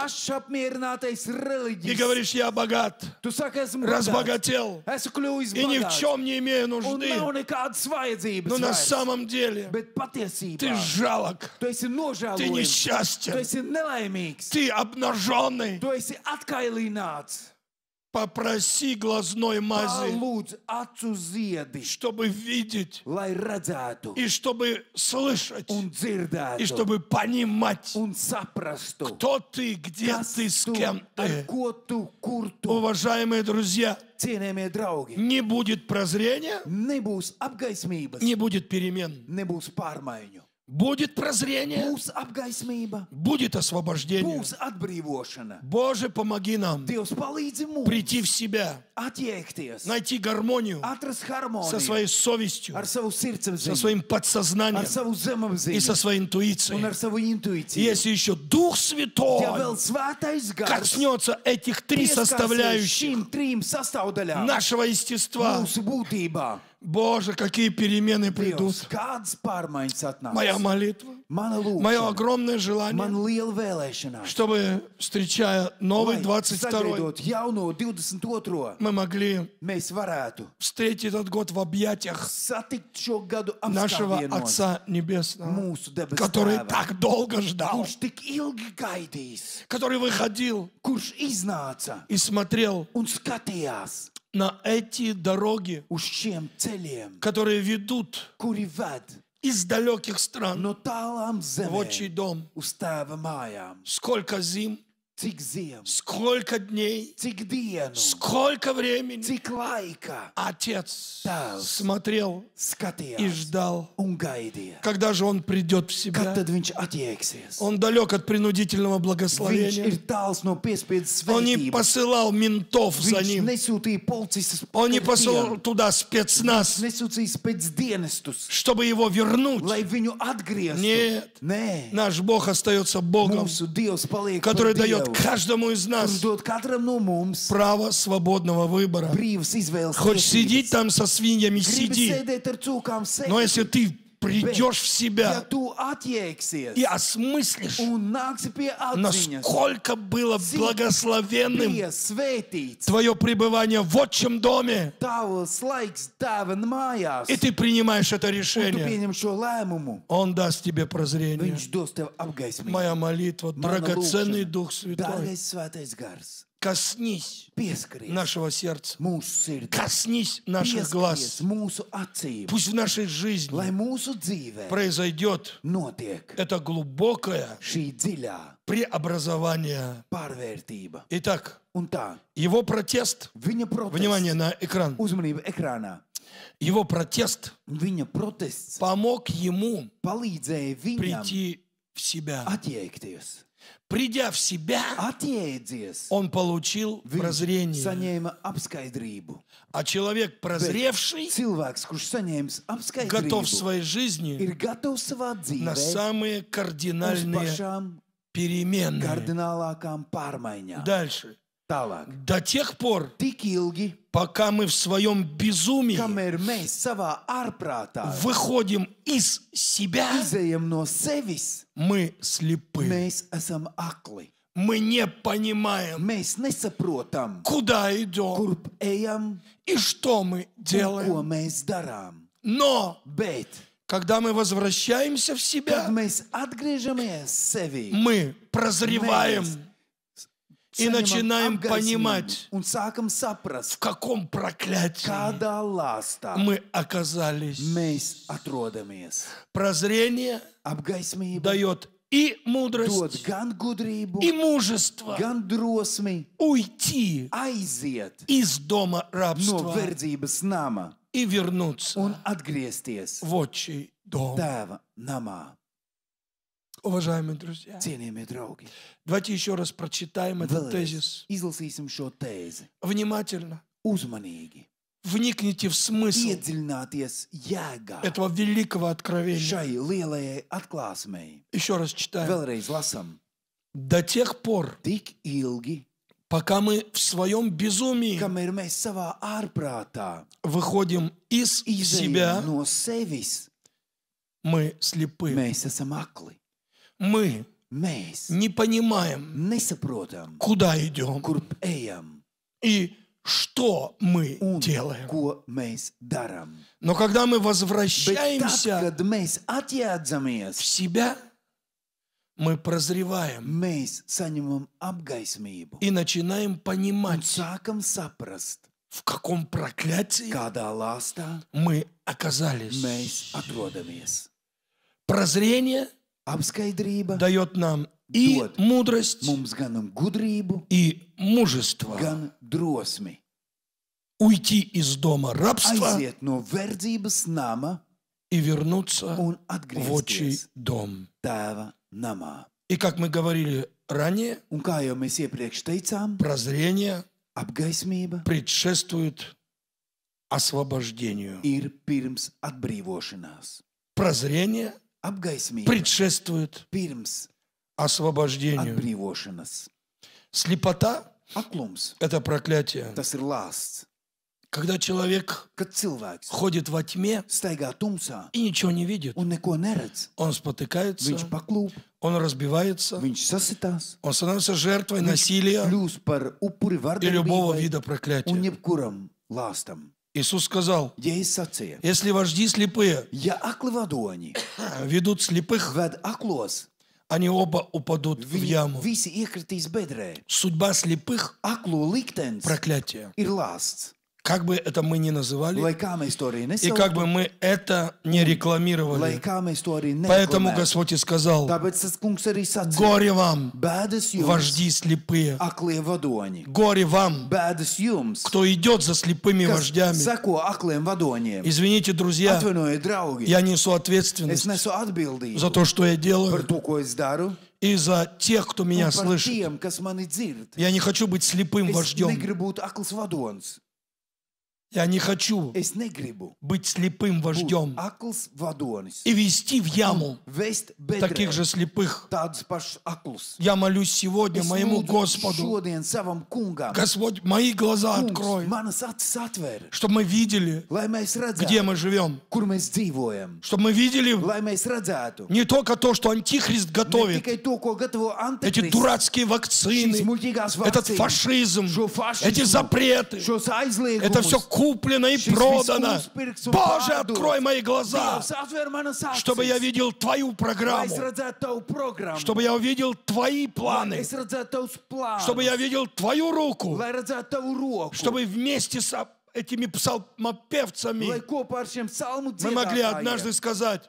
и говоришь: я богат, разбогател и ни в чем не имею нужды, но на самом деле ты жалок, ты несчастен, ты обнаженный. Попроси глазной мази, чтобы видеть, и чтобы слышать, и чтобы понимать, кто ты, где ты, с кем ты. Уважаемые друзья, не будет прозрения, не будет перемен. Будет прозрение, будет освобождение. Боже, помоги нам прийти в себя, найти гармонию со своей совестью, со своим подсознанием и со своей интуицией. Если еще Дух Святой коснется этих три составляющих нашего естества, Боже, какие перемены придут. Моя молитва, мое огромное желание, чтобы, встречая новый двадцать второй, мы могли встретить этот год в объятиях нашего Отца Небесного, который так долго ждал, который выходил и смотрел на эти дороги, которые ведут из далеких стран в отчий дом. Сколько зим, сколько дней, сколько времени Отец смотрел и ждал, когда же Он придет в себя. Он далек от принудительного благословения. Он не посылал ментов за ним. Он не посылал туда спецназ, чтобы его вернуть. Нет, наш Бог остается Богом, который дает каждому из нас право свободного выбора. Хочешь сидеть там со свиньями — сиди. Но если ты придешь в себя и осмыслишь, насколько было благословенным твое пребывание в отчим доме, и ты принимаешь это решение, Он даст тебе прозрение. Моя молитва, драгоценный Дух Святой, коснись нашего сердца, коснись наших глаз. Пусть в нашей жизни произойдет это глубокое преобразование. Итак, его протест, внимание на экран, его протест помог ему прийти в себя. Придя в себя, он получил прозрение. А человек, прозревший, готов в своей жизни на самые кардинальные перемены. Дальше. До тех пор, пока мы в своем безумии выходим из себя, мы слепы. Мы не понимаем, куда идем и что мы делаем. Но когда мы возвращаемся в себя, мы прозреваем и начинаем понимать, в каком проклятии мы оказались. Прозрение дает и мудрость, и мужество уйти из дома рабства и вернуться в отчий дом. Уважаемые друзья, давайте еще раз прочитаем этот тезис. Внимательно. Вникните в смысл этого великого откровения. Еще раз читаем. До тех пор, пока мы в своем безумии выходим из себя, мы слепы. Мы не понимаем, куда идем и что мы делаем. Но когда мы возвращаемся в себя, мы прозреваем и начинаем понимать, в каком проклятии мы оказались. Прозрение дает нам и мудрость, и мужество уйти из дома рабства и вернуться в отчий дом. И как мы говорили ранее, прозрение предшествует освобождению. Прозрение предшествует освобождению. Слепота – это проклятие. Когда человек ходит во тьме и ничего не видит, он спотыкается, он разбивается, он становится жертвой насилия и любого вида проклятия. Иисус сказал, если вожди слепые ведут слепых, они оба упадут в яму. Судьба слепых – проклятие. Как бы это мы ни называли, и как бы мы это не рекламировали. Поэтому Господь и сказал, горе вам, вожди слепые, горе вам, кто идет за слепыми вождями. Извините, друзья, я несу ответственность за то, что я делаю, и за тех, кто меня слышит. Я не хочу быть слепым вождем. Я не хочу быть слепым вождем и вести в яму таких же слепых. Я молюсь сегодня моему Господу. Господь, мои глаза открой, чтобы мы видели, где мы живем. Чтобы мы видели не только то, что Антихрист готовит, эти дурацкие вакцины, этот фашизм, эти запреты, это все куплено и продано. Боже, открой мои глаза, чтобы я видел Твою программу, чтобы я увидел Твои планы, чтобы я видел Твою руку, чтобы вместе с этими псалмопевцами мы могли однажды сказать: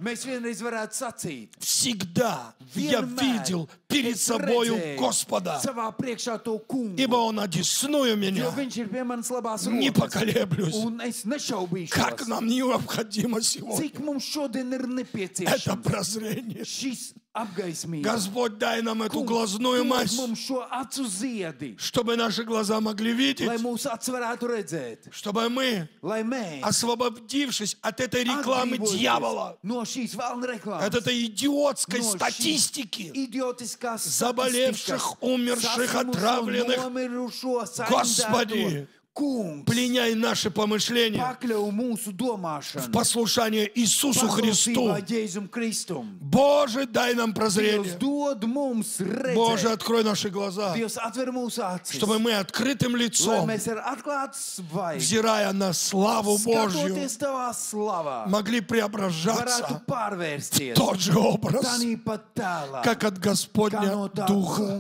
всегда я видел перед собою Господа, ибо Он одесную меня, не поколеблюсь. Как нам необходимо сегодня это прозрение. Господь, дай нам эту глазную масть, чтобы наши глаза могли видеть, чтобы мы, освободившись от этой рекламы дьявола, от этой идиотской статистики заболевших, умерших, отравленных, Господи, пленяй наши помышления в послушание Иисусу Христу. Боже, дай нам прозрение. Боже, открой наши глаза, чтобы мы открытым лицом, взирая на славу Божью, могли преображаться в тот же образ, как от Господня Духа.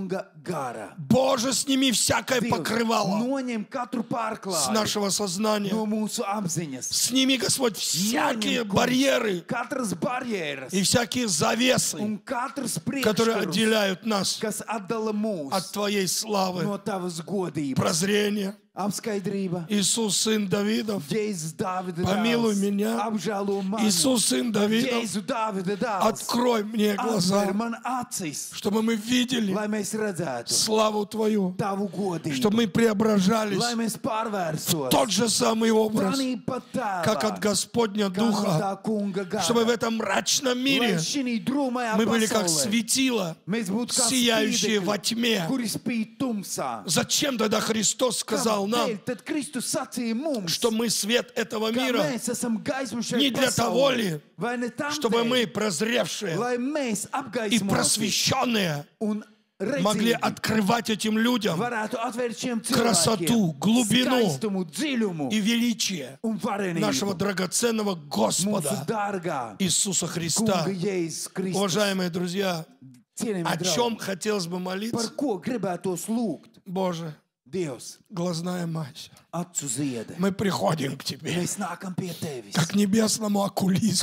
Боже, сними всякое покрывало с нашего сознания. Сними, Господь, всякие барьеры и всякие завесы, которые отделяют нас от Твоей славы, прозрения. Иисус, сын Давидов, помилуй меня. Иисус, сын Давидов, открой мне глаза, чтобы мы видели славу Твою, чтобы мы преображались в тот же самый образ, как от Господня Духа, чтобы в этом мрачном мире мы были как светило, сияющие во тьме. Зачем тогда Христос сказал нам, что мы свет этого мира? Не для того ли, чтобы мы, прозревшие и просвещенные, могли открывать этим людям красоту, глубину и величие нашего драгоценного Господа Иисуса Христа. Уважаемые друзья, о чем хотелось бы молиться? Боже, глазная мать, мы приходим к Тебе, как к небесному окулисту.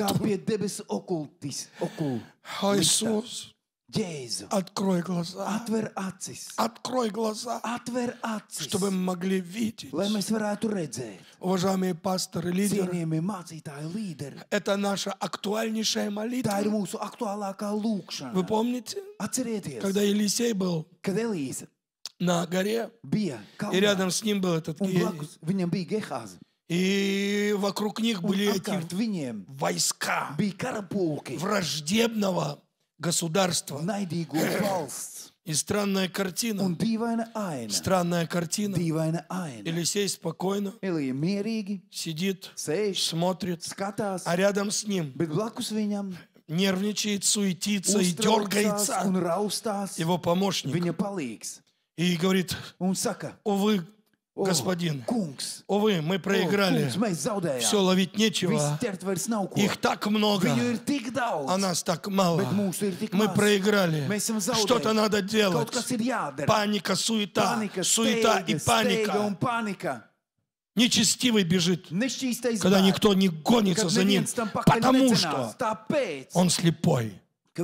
О, Иисус, открой глаза, открой глаза, чтобы мы могли видеть. Уважаемые пасторы, лидеры, это наша актуальнейшая молитва. Вы помните, когда Елисей был на горе, и рядом с ним был этот Гехаз, и вокруг них были эти войска враждебного государства. И странная картина, странная картина. Елисей спокойно сидит, смотрит, а рядом с ним нервничает, суетится и дергается его помощник. И говорит: увы, господин, увы, мы проиграли, все, ловить нечего, их так много, а нас так мало, мы проиграли, что-то надо делать. Паника, суета, суета и паника. Нечестивый бежит, когда никто не гонится за ним, потому что он слепой.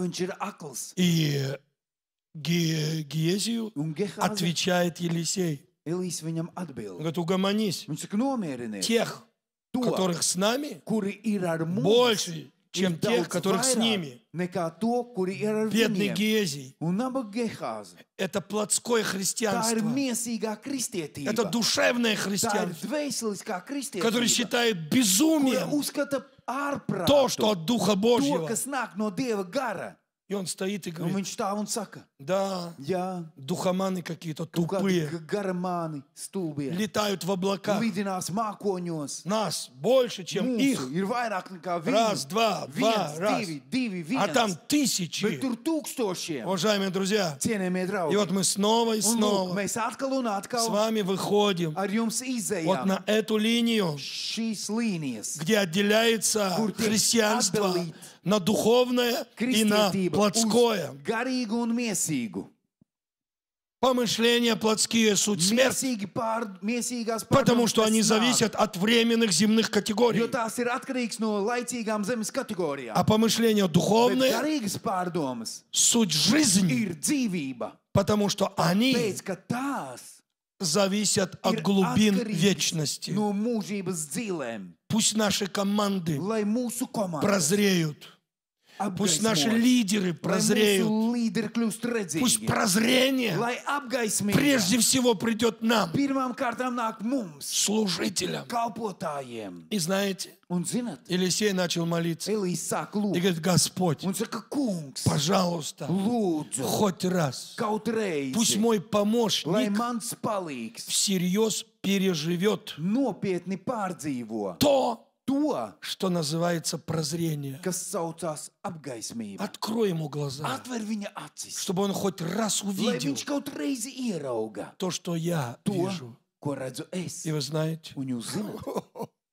И Гиезию отвечает Елисей. Он говорит: угомонись. Тех, которых с нами, больше, чем тех, которых с ними. Бедный Гиезий. Это плотское христианство. Это душевное христианство, которое считает безумием то, что от Духа Божьего. И он стоит и говорит: да, духоманы какие-то тупые, летают в облаках, нас больше, чем их. Раз, два, два, раз. А там тысячи. Уважаемые друзья, и вот мы снова и снова с вами выходим вот на эту линию, где отделяется христианство на духовное и на плотское. Помышления плотские суть смерть, потому что они зависят от временных земных категорий. А помышления духовные суть жизнь, потому что они зависят от глубин вечности. Пусть наши команды прозреют. Пусть наши лидеры прозреют. Пусть прозрение прежде всего придет нам, служителям. И знаете, Елисей начал молиться. И говорит: Господь, пожалуйста, хоть раз, пусть мой помощник всерьез переживет то, что называется прозрение. Открой ему глаза, чтобы он хоть раз увидел то, что я вижу. И вы знаете,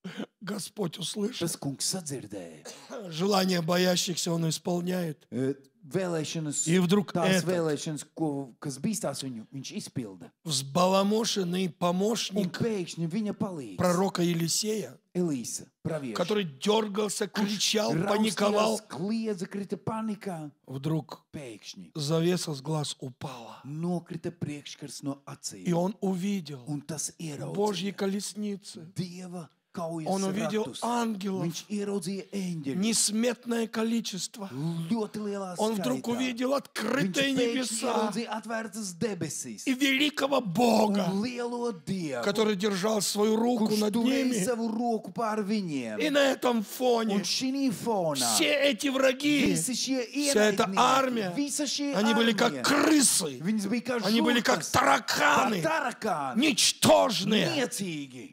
Господь услышит. Желания боящихся Он исполняет. И вдруг tās этот vēlēšanas, ko, kas bīstās viņu, viņš izpilda. взбаламошенный Un помощник pēkšņi viņa palīgs, пророка Елисея, Elīsa, pravieša, который дергался, кричал, raustījās, паниковал, kliedza, krita panikā, вдруг pēkšņi завеса с глаз упала. nokrita priekškars no И acīm. он увидел Un tas Божьи ieraudzīja колесницы. Dieva kaujas Он увидел ratus. ангелов. Viņš ieraudzīja eņģeļus. Несметное количество. Ļoti lielā Он вдруг skaitā. увидел Viņš открытые pēkšņi небеса ieraudzīja atvērtas debesis. и великого Бога, Un lielo Dievu, который держал свою руку kurš над turēja ними. savu roku pār viņiem. И на этом фоне Un šī fonā все эти враги, visi šie вся эта армия, ienaidnieki, visa šī они были как armija, крысы, viņas bija kā они были как žurkas, kā тараканы, tarakāni, ничтожные. niecīgi.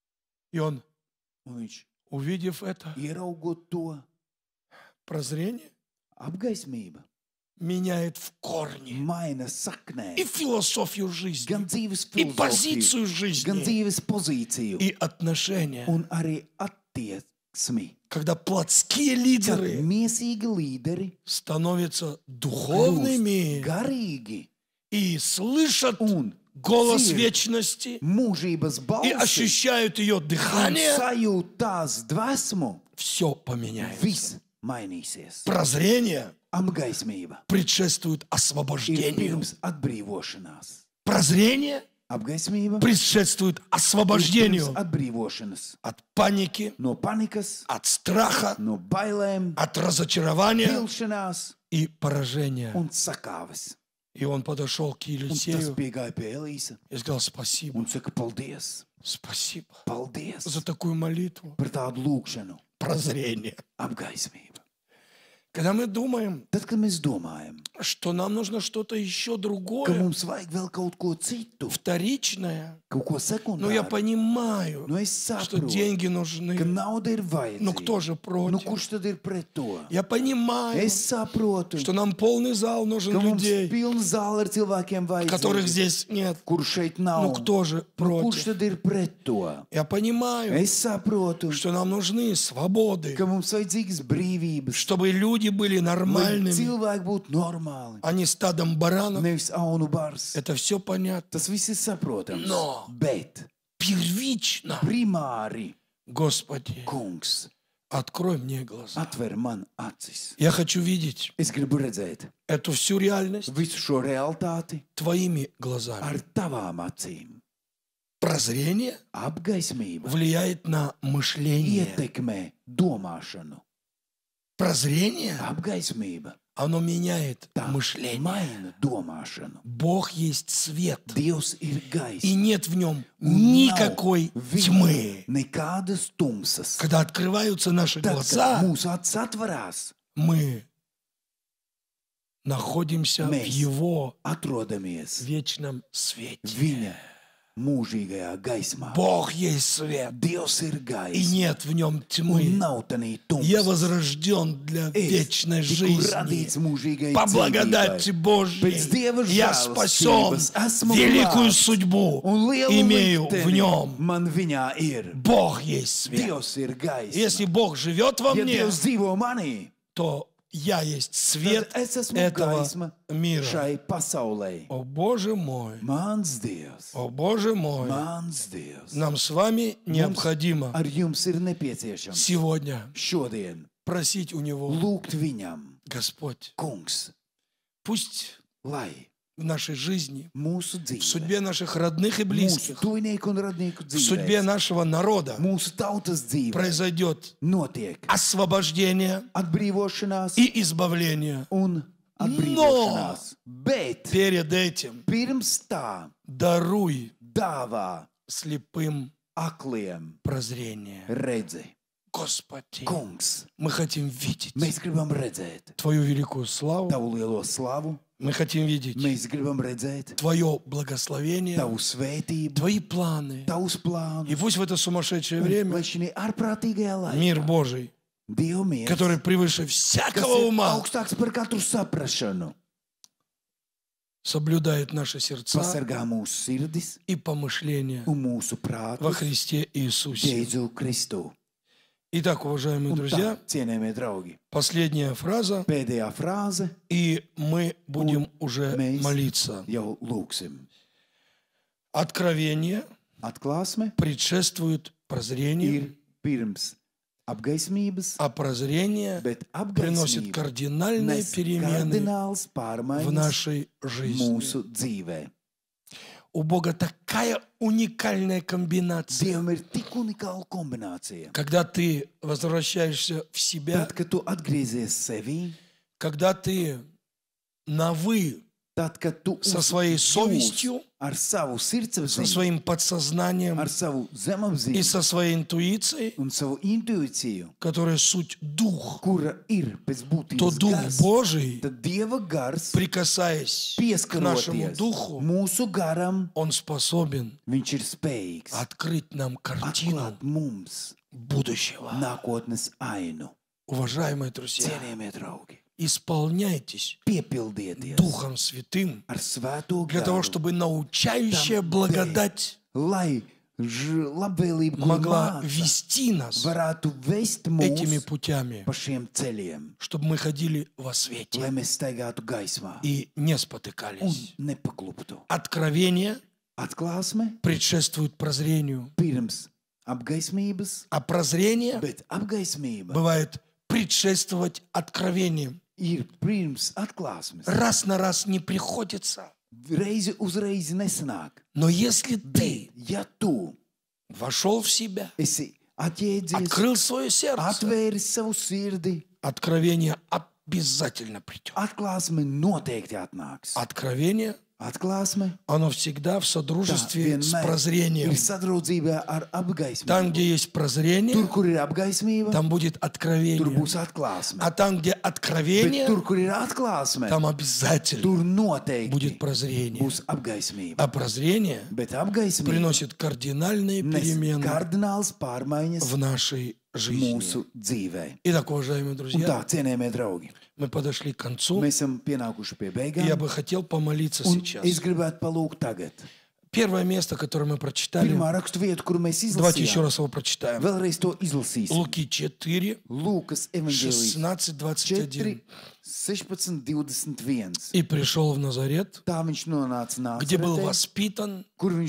И он, Un viņš, увидев это ieraugot to прозрение, apgaismība, меняет в корне maina saknē и философию жизни, gan dzīves и filozofiju, позицию gan жизни, dzīves pozīciju, и отношения. un arī attieksmi. Когда плотские Kad лидеры miesīgi līderi становятся kļūst духовными garīgi и слышат un голос dzird вечности mūžības и balsi ощущают ее un дыхание, sajūt tās dvēsmu, все поменяется. viss mainīsies. Прозрение Apgaismība предшествует ir освобождению. pirms atbrīvošanās. Прозрение Apgaismība предшествует ir pirms освобождению atbrīvošanas. от паники, No panikas, от страха, no bailēm, от разочарования vilšanās и поражения. un sakāves. И он подошел к Un tas Елисею piegāja pie Elīsa и сказал: спасибо, un saka paldies, спасибо paldies за такую молитву. par tādu lūgšanu, Прозрение. apgaismību. Когда мы думаем, Tad, kad mēs domājam, что нам нужно что-то еще ka другое, mums vajag vēl kaut ko citu, вторичное, kaut ko но я sekundāru, понимаю, nu es что saprotu, деньги ka нужны. nauda ir Ну кто vajadzīga. же Nu, против? kurš tad ir pret to? Я понимаю, Es saprotu, что нам полный зал ka нужен mums людей, pilna zāle ar cilvēkiem которых vajadzīga, здесь нет. kuru šeit Ну nav. кто же Nu, kurš против? tad ir pret to? Я понимаю, Es saprotu, что нам нужны свободы, ka mums vajadzīgas brīvības, чтобы люди были lai нормальными, cilvēki būtu normāli, а не стадом баранов. nevis aunu bars. Это все понятно. Tas viss ir saprotams. No. Bet Первично, primāri, Господи, kungs, открой мне глаза. atver man acis. Я хочу видеть Es gribu redzēt эту всю реальность visu šo realitāti твоими глазами. ar tavām acīm. Прозрение Apgaismība влияет на мышление. ietekmē domāšanu. Прозрение, Apgaismība оно меняет tā мышление. maina domāšanu. Бог есть свет, Dievs ir и gaisma. нет в нем Un никакой nav viņā тьмы. nekādas tumsas. Когда открываются наши Tad, kad глаза, mūsu acis atverās, мы находимся в Mēs Его atrodamies вечном свете. viņa mūžīgajā gaismā. Бог есть свет, Dievs ir и gaisma. нет в нем Un тьмы. nav tanī Я tumsas. возрожден для Es вечной tiku жизни. radīts mūžīgai По благодати dzīvībai. Божьей Pēc Dieva я žēlastības спасен, esmu великую glābts, судьбу un lielu имею в likteni нем. man viņā ir. Бог есть свет. Dievs ir gaisma. Если Бог живет во Ja мне, Dievs dzīvo manī, то я есть свет tad es esmu этого gaisma мира. šai pasaulē. О Боже мой, Mans Dievs, о Боже мой, mans Dievs. нам с вами необходимо Ar jums ir nepieciešams сегодня šodien просить у Него: lūgt viņam, Господь, kungs, пусть lai в нашей жизни, mūsu в dzīve, судьбе наших родных и mūsu близких, tuvinieku un radnieku в судьбе dzīvē, нашего народа mūsu tautas dzīvē произойдет notiek освобождение atbrīvošanās и избавление. un atbrīvošanās. Bet Перед этим pirms tā даруй dāvā слепым akliem прозрение. redzi. Господи, Kungs, мы хотим видеть mēs gribam redzēt Твою великую славу, Tavu lielo slavu, мы хотим видеть mēs gribam redzēt Твое благословение, Tavu svētību, Твои планы. Tavus И plānus. пусть в это сумасшедшее Lai время šī ārprātīgajā laikā мир Божий, Dieva miers, который превыше kas всякого ir ума, augstāks par katru saprašanu, соблюдает наши сердца pasargā mūsu sirdis и помышления un mūsu во prātus Христе Иисусе. Jēzu Kristu. Итак, уважаемые друзья, последняя фраза, и мы будем уже молиться. Откровение предшествует прозрению, а прозрение приносит кардинальные перемены в нашей жизни. У Бога такая уникальная комбинация. Когда ты возвращаешься в себя, когда ты на «вы» со своей совестью, со своим подсознанием и со своей интуицией, которая суть Дух, то Дух Божий, прикасаясь к нашему Духу, Он способен открыть нам картину будущего. Уважаемые друзья, исполняйтесь Духом Святым для того, чтобы научающая благодать могла вести нас этими путями, чтобы мы ходили во свете и не спотыкались. Откровение предшествует прозрению, а прозрение бывает предшествовать откровениям. Раз на раз не приходится. Но если ты вошел в себя, открыл свое сердце, откровение обязательно придет. Откровение, оно всегда в содружестве с прозрением. Там, где есть прозрение, там будет откровение. А там, где откровение, там обязательно будет прозрение. А прозрение приносит кардинальные перемены в нашей жизни. Итак, уважаемые друзья, мы подошли к концу, и я бы хотел помолиться сейчас. Первое место, которое мы прочитали, давайте еще раз его прочитаем. Луки четыре, шестнадцать, двадцать один. «И пришел в Назарет, где был воспитан,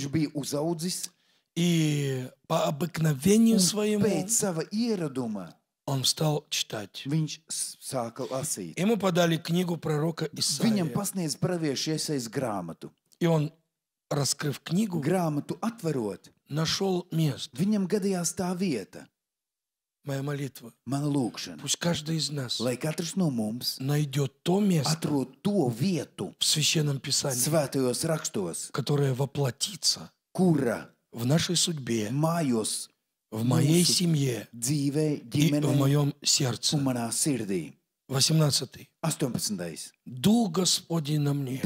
и по обыкновению своему он стал читать. Ему подали книгу пророка Исаии. И он, раскрыв книгу, нашел место. Моя молитва. Пусть каждый из нас найдет то место в Священном Писании, которое воплотится в нашей судьбе, в моей семье и в моем сердце. восемнадцатый. Дух Господень на мне,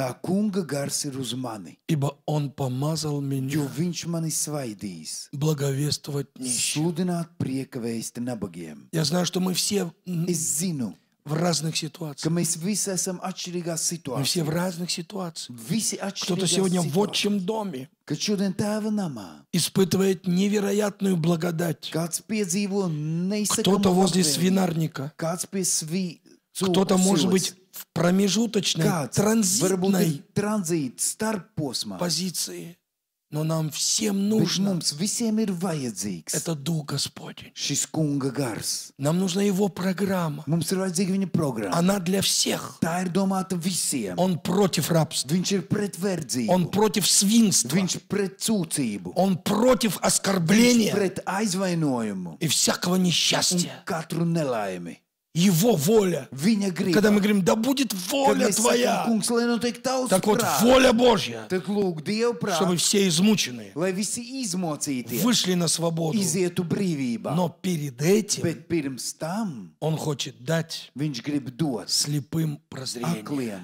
ибо Он помазал меня благовествовать нищим. Я знаю, что мы все в разных ситуациях. Мы все в разных ситуациях. Кто-то сегодня в отчим доме испытывает невероятную благодать. Кто-то возле свинарника. Кто-то, может быть, в промежуточной, транзитной позиции. Но нам всем нужно это Дух Господень. Нам нужна Его программа. Она для всех. Он против рабства. Он против свинства. Он против оскорбления и всякого несчастья. Его воля. Когда мы говорим, да будет воля Твоя. Так вот, воля Божья, чтобы все измученные вышли на свободу. Но перед этим Он хочет дать слепым прозрение.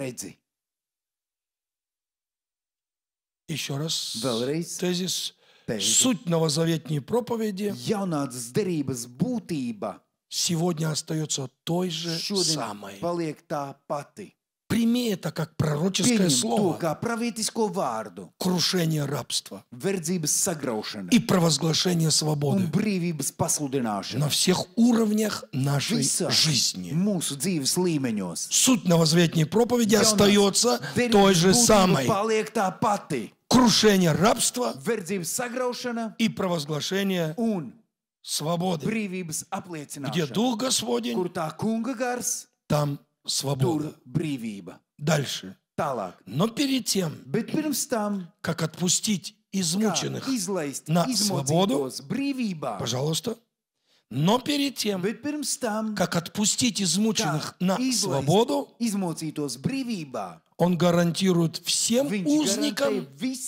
Еще раз тезис. Суть новозаветней проповеди сегодня остается той же самой. Прими это как пророческое слово. Крушение рабства и провозглашение свободы на всех уровнях нашей жизни. Суть новозаветней проповеди остается той же самой. Крушение рабства и провозглашение свободы. Где Дух Господень, там свобода. Дальше. Но перед тем, как отпустить измученных на свободу, пожалуйста, но перед тем, как отпустить измученных на свободу, Он гарантирует всем узникам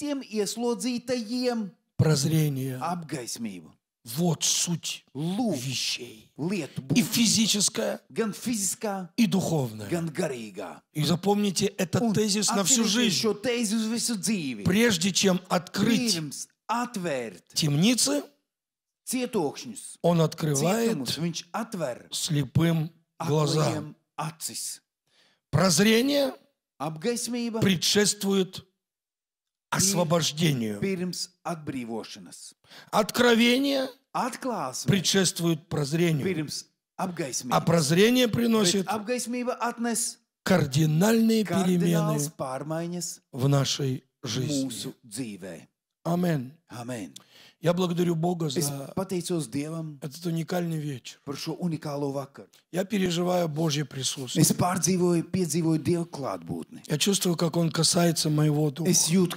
прозрение. Вот суть вещей. И физическое, и духовное. И запомните этот тезис на всю жизнь. Прежде чем открыть темницы, Он открывает слепым глаза. Прозрение предшествует освобождению. Откровение предшествует прозрению. А прозрение приносит кардинальные перемены в нашей жизни. Аминь. Я благодарю Бога за этот уникальный вечер. Я переживаю Божье присутствие. Я чувствую, как Он касается моего духа.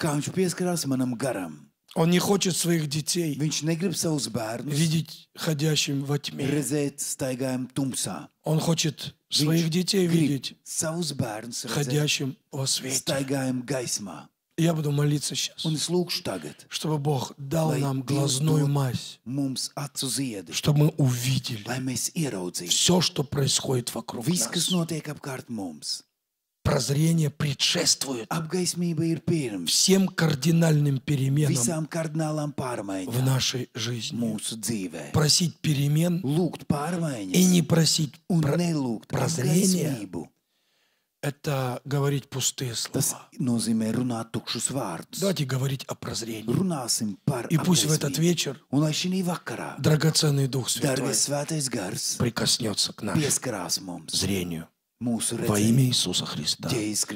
Он не хочет своих детей видеть ходящим во тьме. Он хочет своих детей видеть ходящим во свете. Я буду молиться сейчас, чтобы Бог дал нам глазную мазь, чтобы мы увидели все, что происходит вокруг нас. Прозрение предшествует всем кардинальным переменам в нашей жизни. Просить перемен и не просить про- прозрения — это говорить пустые слова. Давайте говорить о прозрении. И пусть в этот вечер драгоценный Дух Святой прикоснется к нашему зрению во имя Иисуса Христа.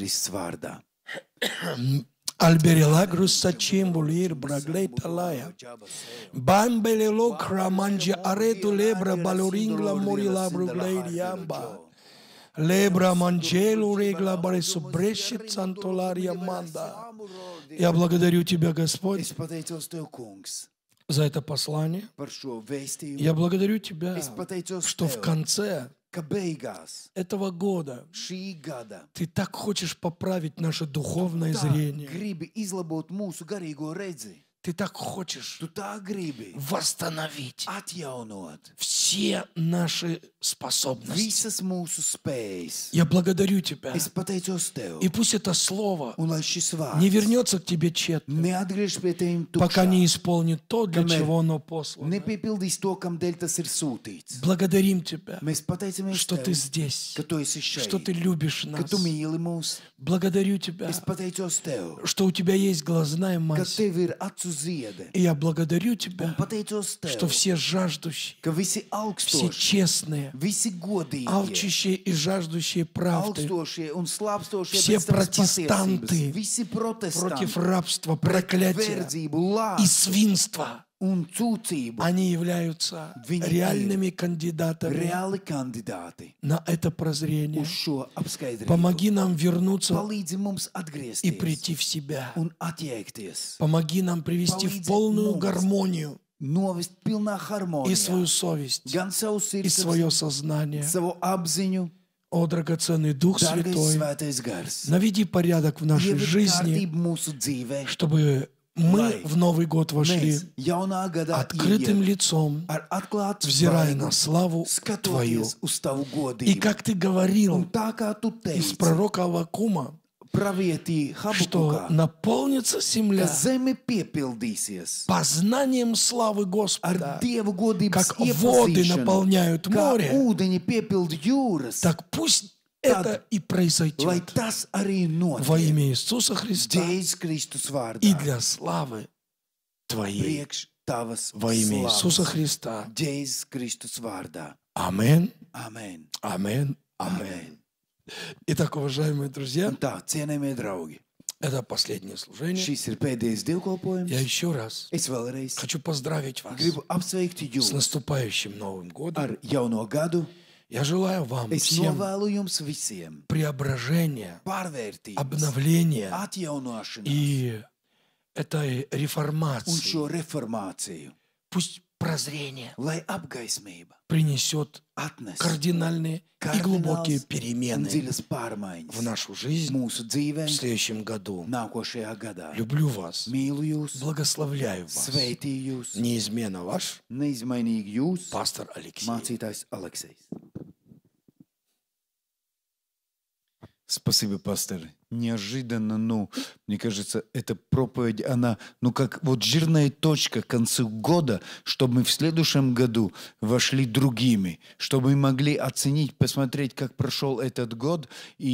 Альберелагрус сачимбулир браглейталая. Бамбелело краманджи арету лебра балурингла морила бруглейриамба. Лебра манджелу регла баресу брешет сантолария манда. Я благодарю Тебя, Господь, за это послание. Я благодарю Тебя, что в конце этого года Ты так хочешь поправить наше духовное зрение. Ты так хочешь восстановить все наши способности. Я благодарю Тебя. И пусть это слово не вернется к Тебе тщетно, пока не исполнит то, для чего оно послано. Благодарим Тебя, что Ты здесь, что Ты любишь нас. Благодарю Тебя, что у Тебя есть глазная мазь. И я благодарю Тебя, что все жаждущие, все честные, алчущие и жаждущие правды, все протестанты против рабства, проклятия и свинства, они являются реальными кандидатами на это прозрение. Помоги нам вернуться и прийти в себя. Помоги нам привести в полную гармонию и свою совесть, и свое сознание. О, драгоценный Дух Святой, наведи порядок в нашей жизни, чтобы мы в Новый год вошли открытым лицом, взирая на славу Твою. И как Ты говорил из пророка Аввакума, что наполнится земля познанием славы Господа, как воды наполняют море, так пусть это и произойдет во имя Иисуса Христа и для славы Твоей. Во имя Иисуса Христа. Амин. Амин. Амин. Амин. Итак, уважаемые друзья, это последнее служение. Я еще раз хочу поздравить вас с наступающим Новым годом. Я желаю вам всем преображения, обновления и этой реформации. Пусть прозрение принесет кардинальные и глубокие перемены в нашу жизнь в следующем году. Люблю вас, благословляю вас. Неизменно ваш пастор Алексей. Спасибо, пастор. Неожиданно, ну, мне кажется, эта проповедь, она, ну, как вот жирная точка к концу года, чтобы мы в следующем году вошли другими, чтобы мы могли оценить, посмотреть, как прошел этот год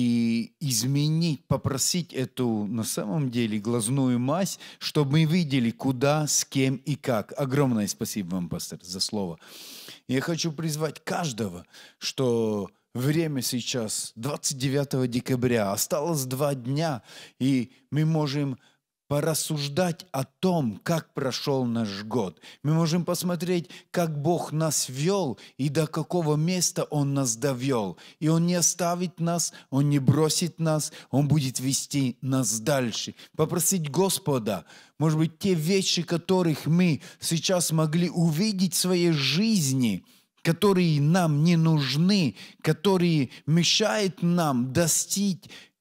и изменить, попросить эту, на самом деле, глазную мазь, чтобы мы видели, куда, с кем и как. Огромное спасибо вам, пастор, за слово. Я хочу призвать каждого, что... Время сейчас, двадцать девятого декабря, осталось два дня, и мы можем порассуждать о том, как прошел наш год. Мы можем посмотреть, как Бог нас вел и до какого места Он нас довел. И Он не оставит нас, Он не бросит нас, Он будет вести нас дальше. Попросить Господа, может быть, те вещи, которых мы сейчас могли увидеть в своей жизни, которые нам не нужны, которые мешают нам достичь,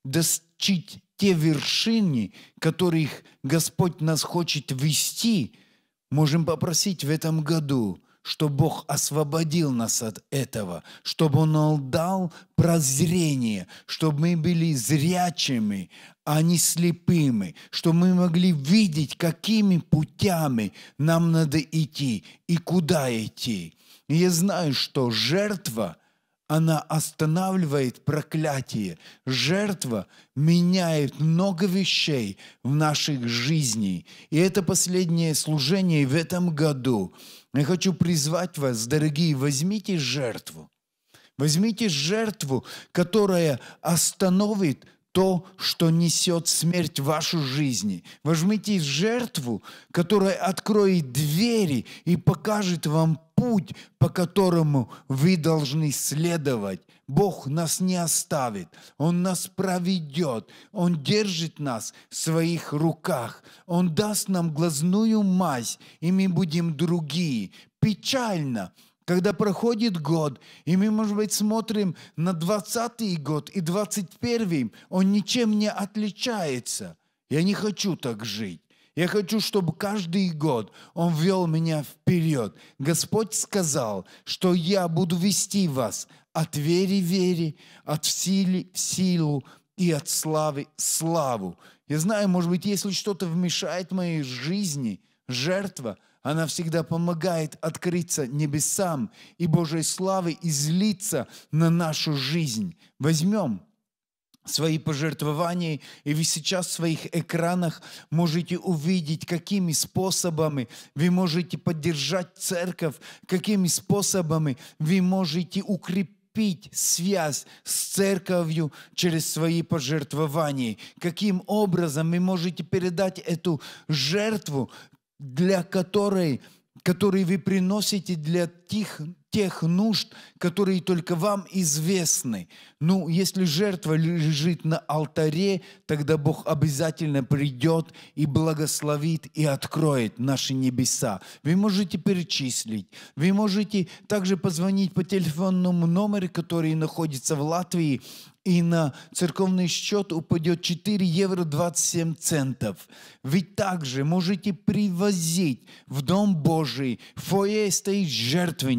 достичь те вершины, которых Господь нас хочет вести, можем попросить в этом году, чтобы Бог освободил нас от этого, чтобы Он нам дал прозрение, чтобы мы были зрячими, а не слепыми, чтобы мы могли видеть, какими путями нам надо идти и куда идти. И я знаю, что жертва, она останавливает проклятие. Жертва меняет много вещей в наших жизнях. И это последнее служение в этом году. Я хочу призвать вас, дорогие, возьмите жертву. Возьмите жертву, которая остановит то, что несет смерть в вашу жизнь. Возьмите жертву, которая откроет двери и покажет вам путь, по которому вы должны следовать. Бог нас не оставит, Он нас проведет, Он держит нас в своих руках, Он даст нам глазную мазь, и мы будем другие. Печально, когда проходит год, и мы, может быть, смотрим на двадцатый год и двадцать первый, он ничем не отличается. Я не хочу так жить. Я хочу, чтобы каждый год Он вел меня вперед. Господь сказал, что я буду вести вас от веры в вере, от силы в силу и от славы в славу. Я знаю, может быть, если что-то вмешает в моей жизни, жертва, она всегда помогает открыться небесам и Божьей славы излиться на нашу жизнь. Возьмем свои пожертвования, и вы сейчас в своих экранах можете увидеть, какими способами вы можете поддержать церковь, какими способами вы можете укрепить связь с церковью через свои пожертвования, каким образом вы можете передать эту жертву, для которой, которой вы приносите для тех, тех нужд, которые только вам известны. Ну, если жертва лежит на алтаре, тогда Бог обязательно придет и благословит и откроет наши небеса. Вы можете перечислить. Вы можете также позвонить по телефонному номеру, который находится в Латвии, и на церковный счет упадет четыре евро двадцать семь центов. Вы также можете привозить в Дом Божий. В фойе стоит жертвенник.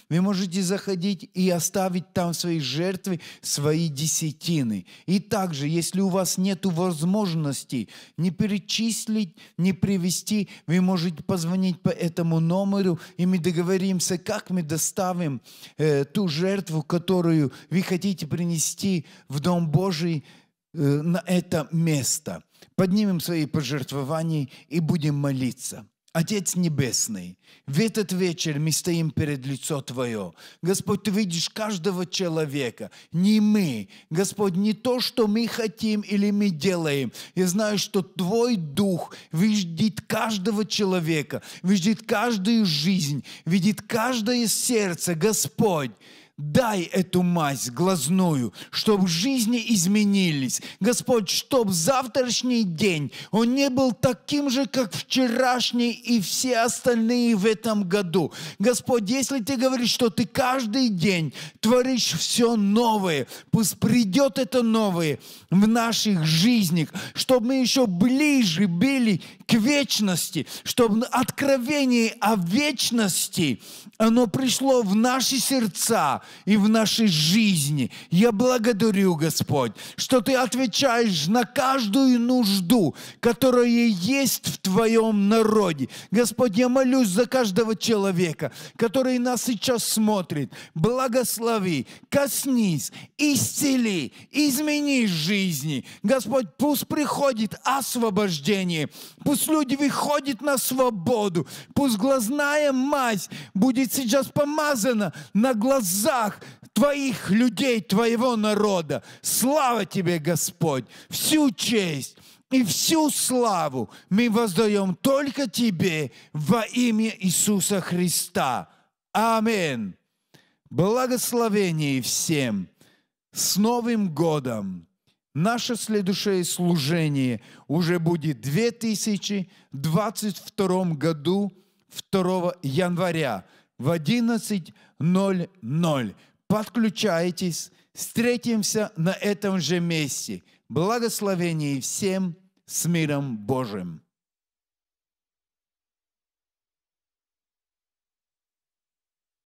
Вы можете заходить и оставить там свои жертвы, свои десятины. И также, если у вас нет возможности не перечислить, не привести, вы можете позвонить по этому номеру, и мы договоримся, как мы доставим э, ту жертву, которую вы хотите принести в Дом Божий э, на это место. Поднимем свои пожертвования и будем молиться. Отец Небесный, в этот вечер мы стоим перед лицо Твое. Господь, Ты видишь каждого человека, не мы. Господь, не то, что мы хотим или мы делаем. Я знаю, что Твой Дух видит каждого человека, видит каждую жизнь, видит каждое сердце. Господь, дай эту мазь глазную, чтобы жизни изменились. Господь, чтобы завтрашний день, он не был таким же, как вчерашний и все остальные в этом году. Господь, если Ты говоришь, что Ты каждый день творишь все новое, пусть придет это новое в наших жизнях, чтобы мы еще ближе были к вечности, чтобы откровение о вечности, оно пришло в наши сердца и в нашей жизни. Я благодарю, Господь, что Ты отвечаешь на каждую нужду, которая есть в Твоем народе. Господь, я молюсь за каждого человека, который нас сейчас смотрит. Благослови, коснись, исцели, измени жизни. Господь, пусть приходит освобождение, пусть люди выходят на свободу, пусть глазная мазь будет сейчас помазана на глазах Твоих людей, Твоего народа. Слава Тебе, Господь! Всю честь и всю славу мы воздаем только Тебе во имя Иисуса Христа. Аминь. Благословение всем. С Новым годом! Наше следующее служение уже будет в две тысячи двадцать втором году, второго января в одиннадцать ноль ноль. Подключайтесь, встретимся на этом же месте. Благословение всем с миром Божьим.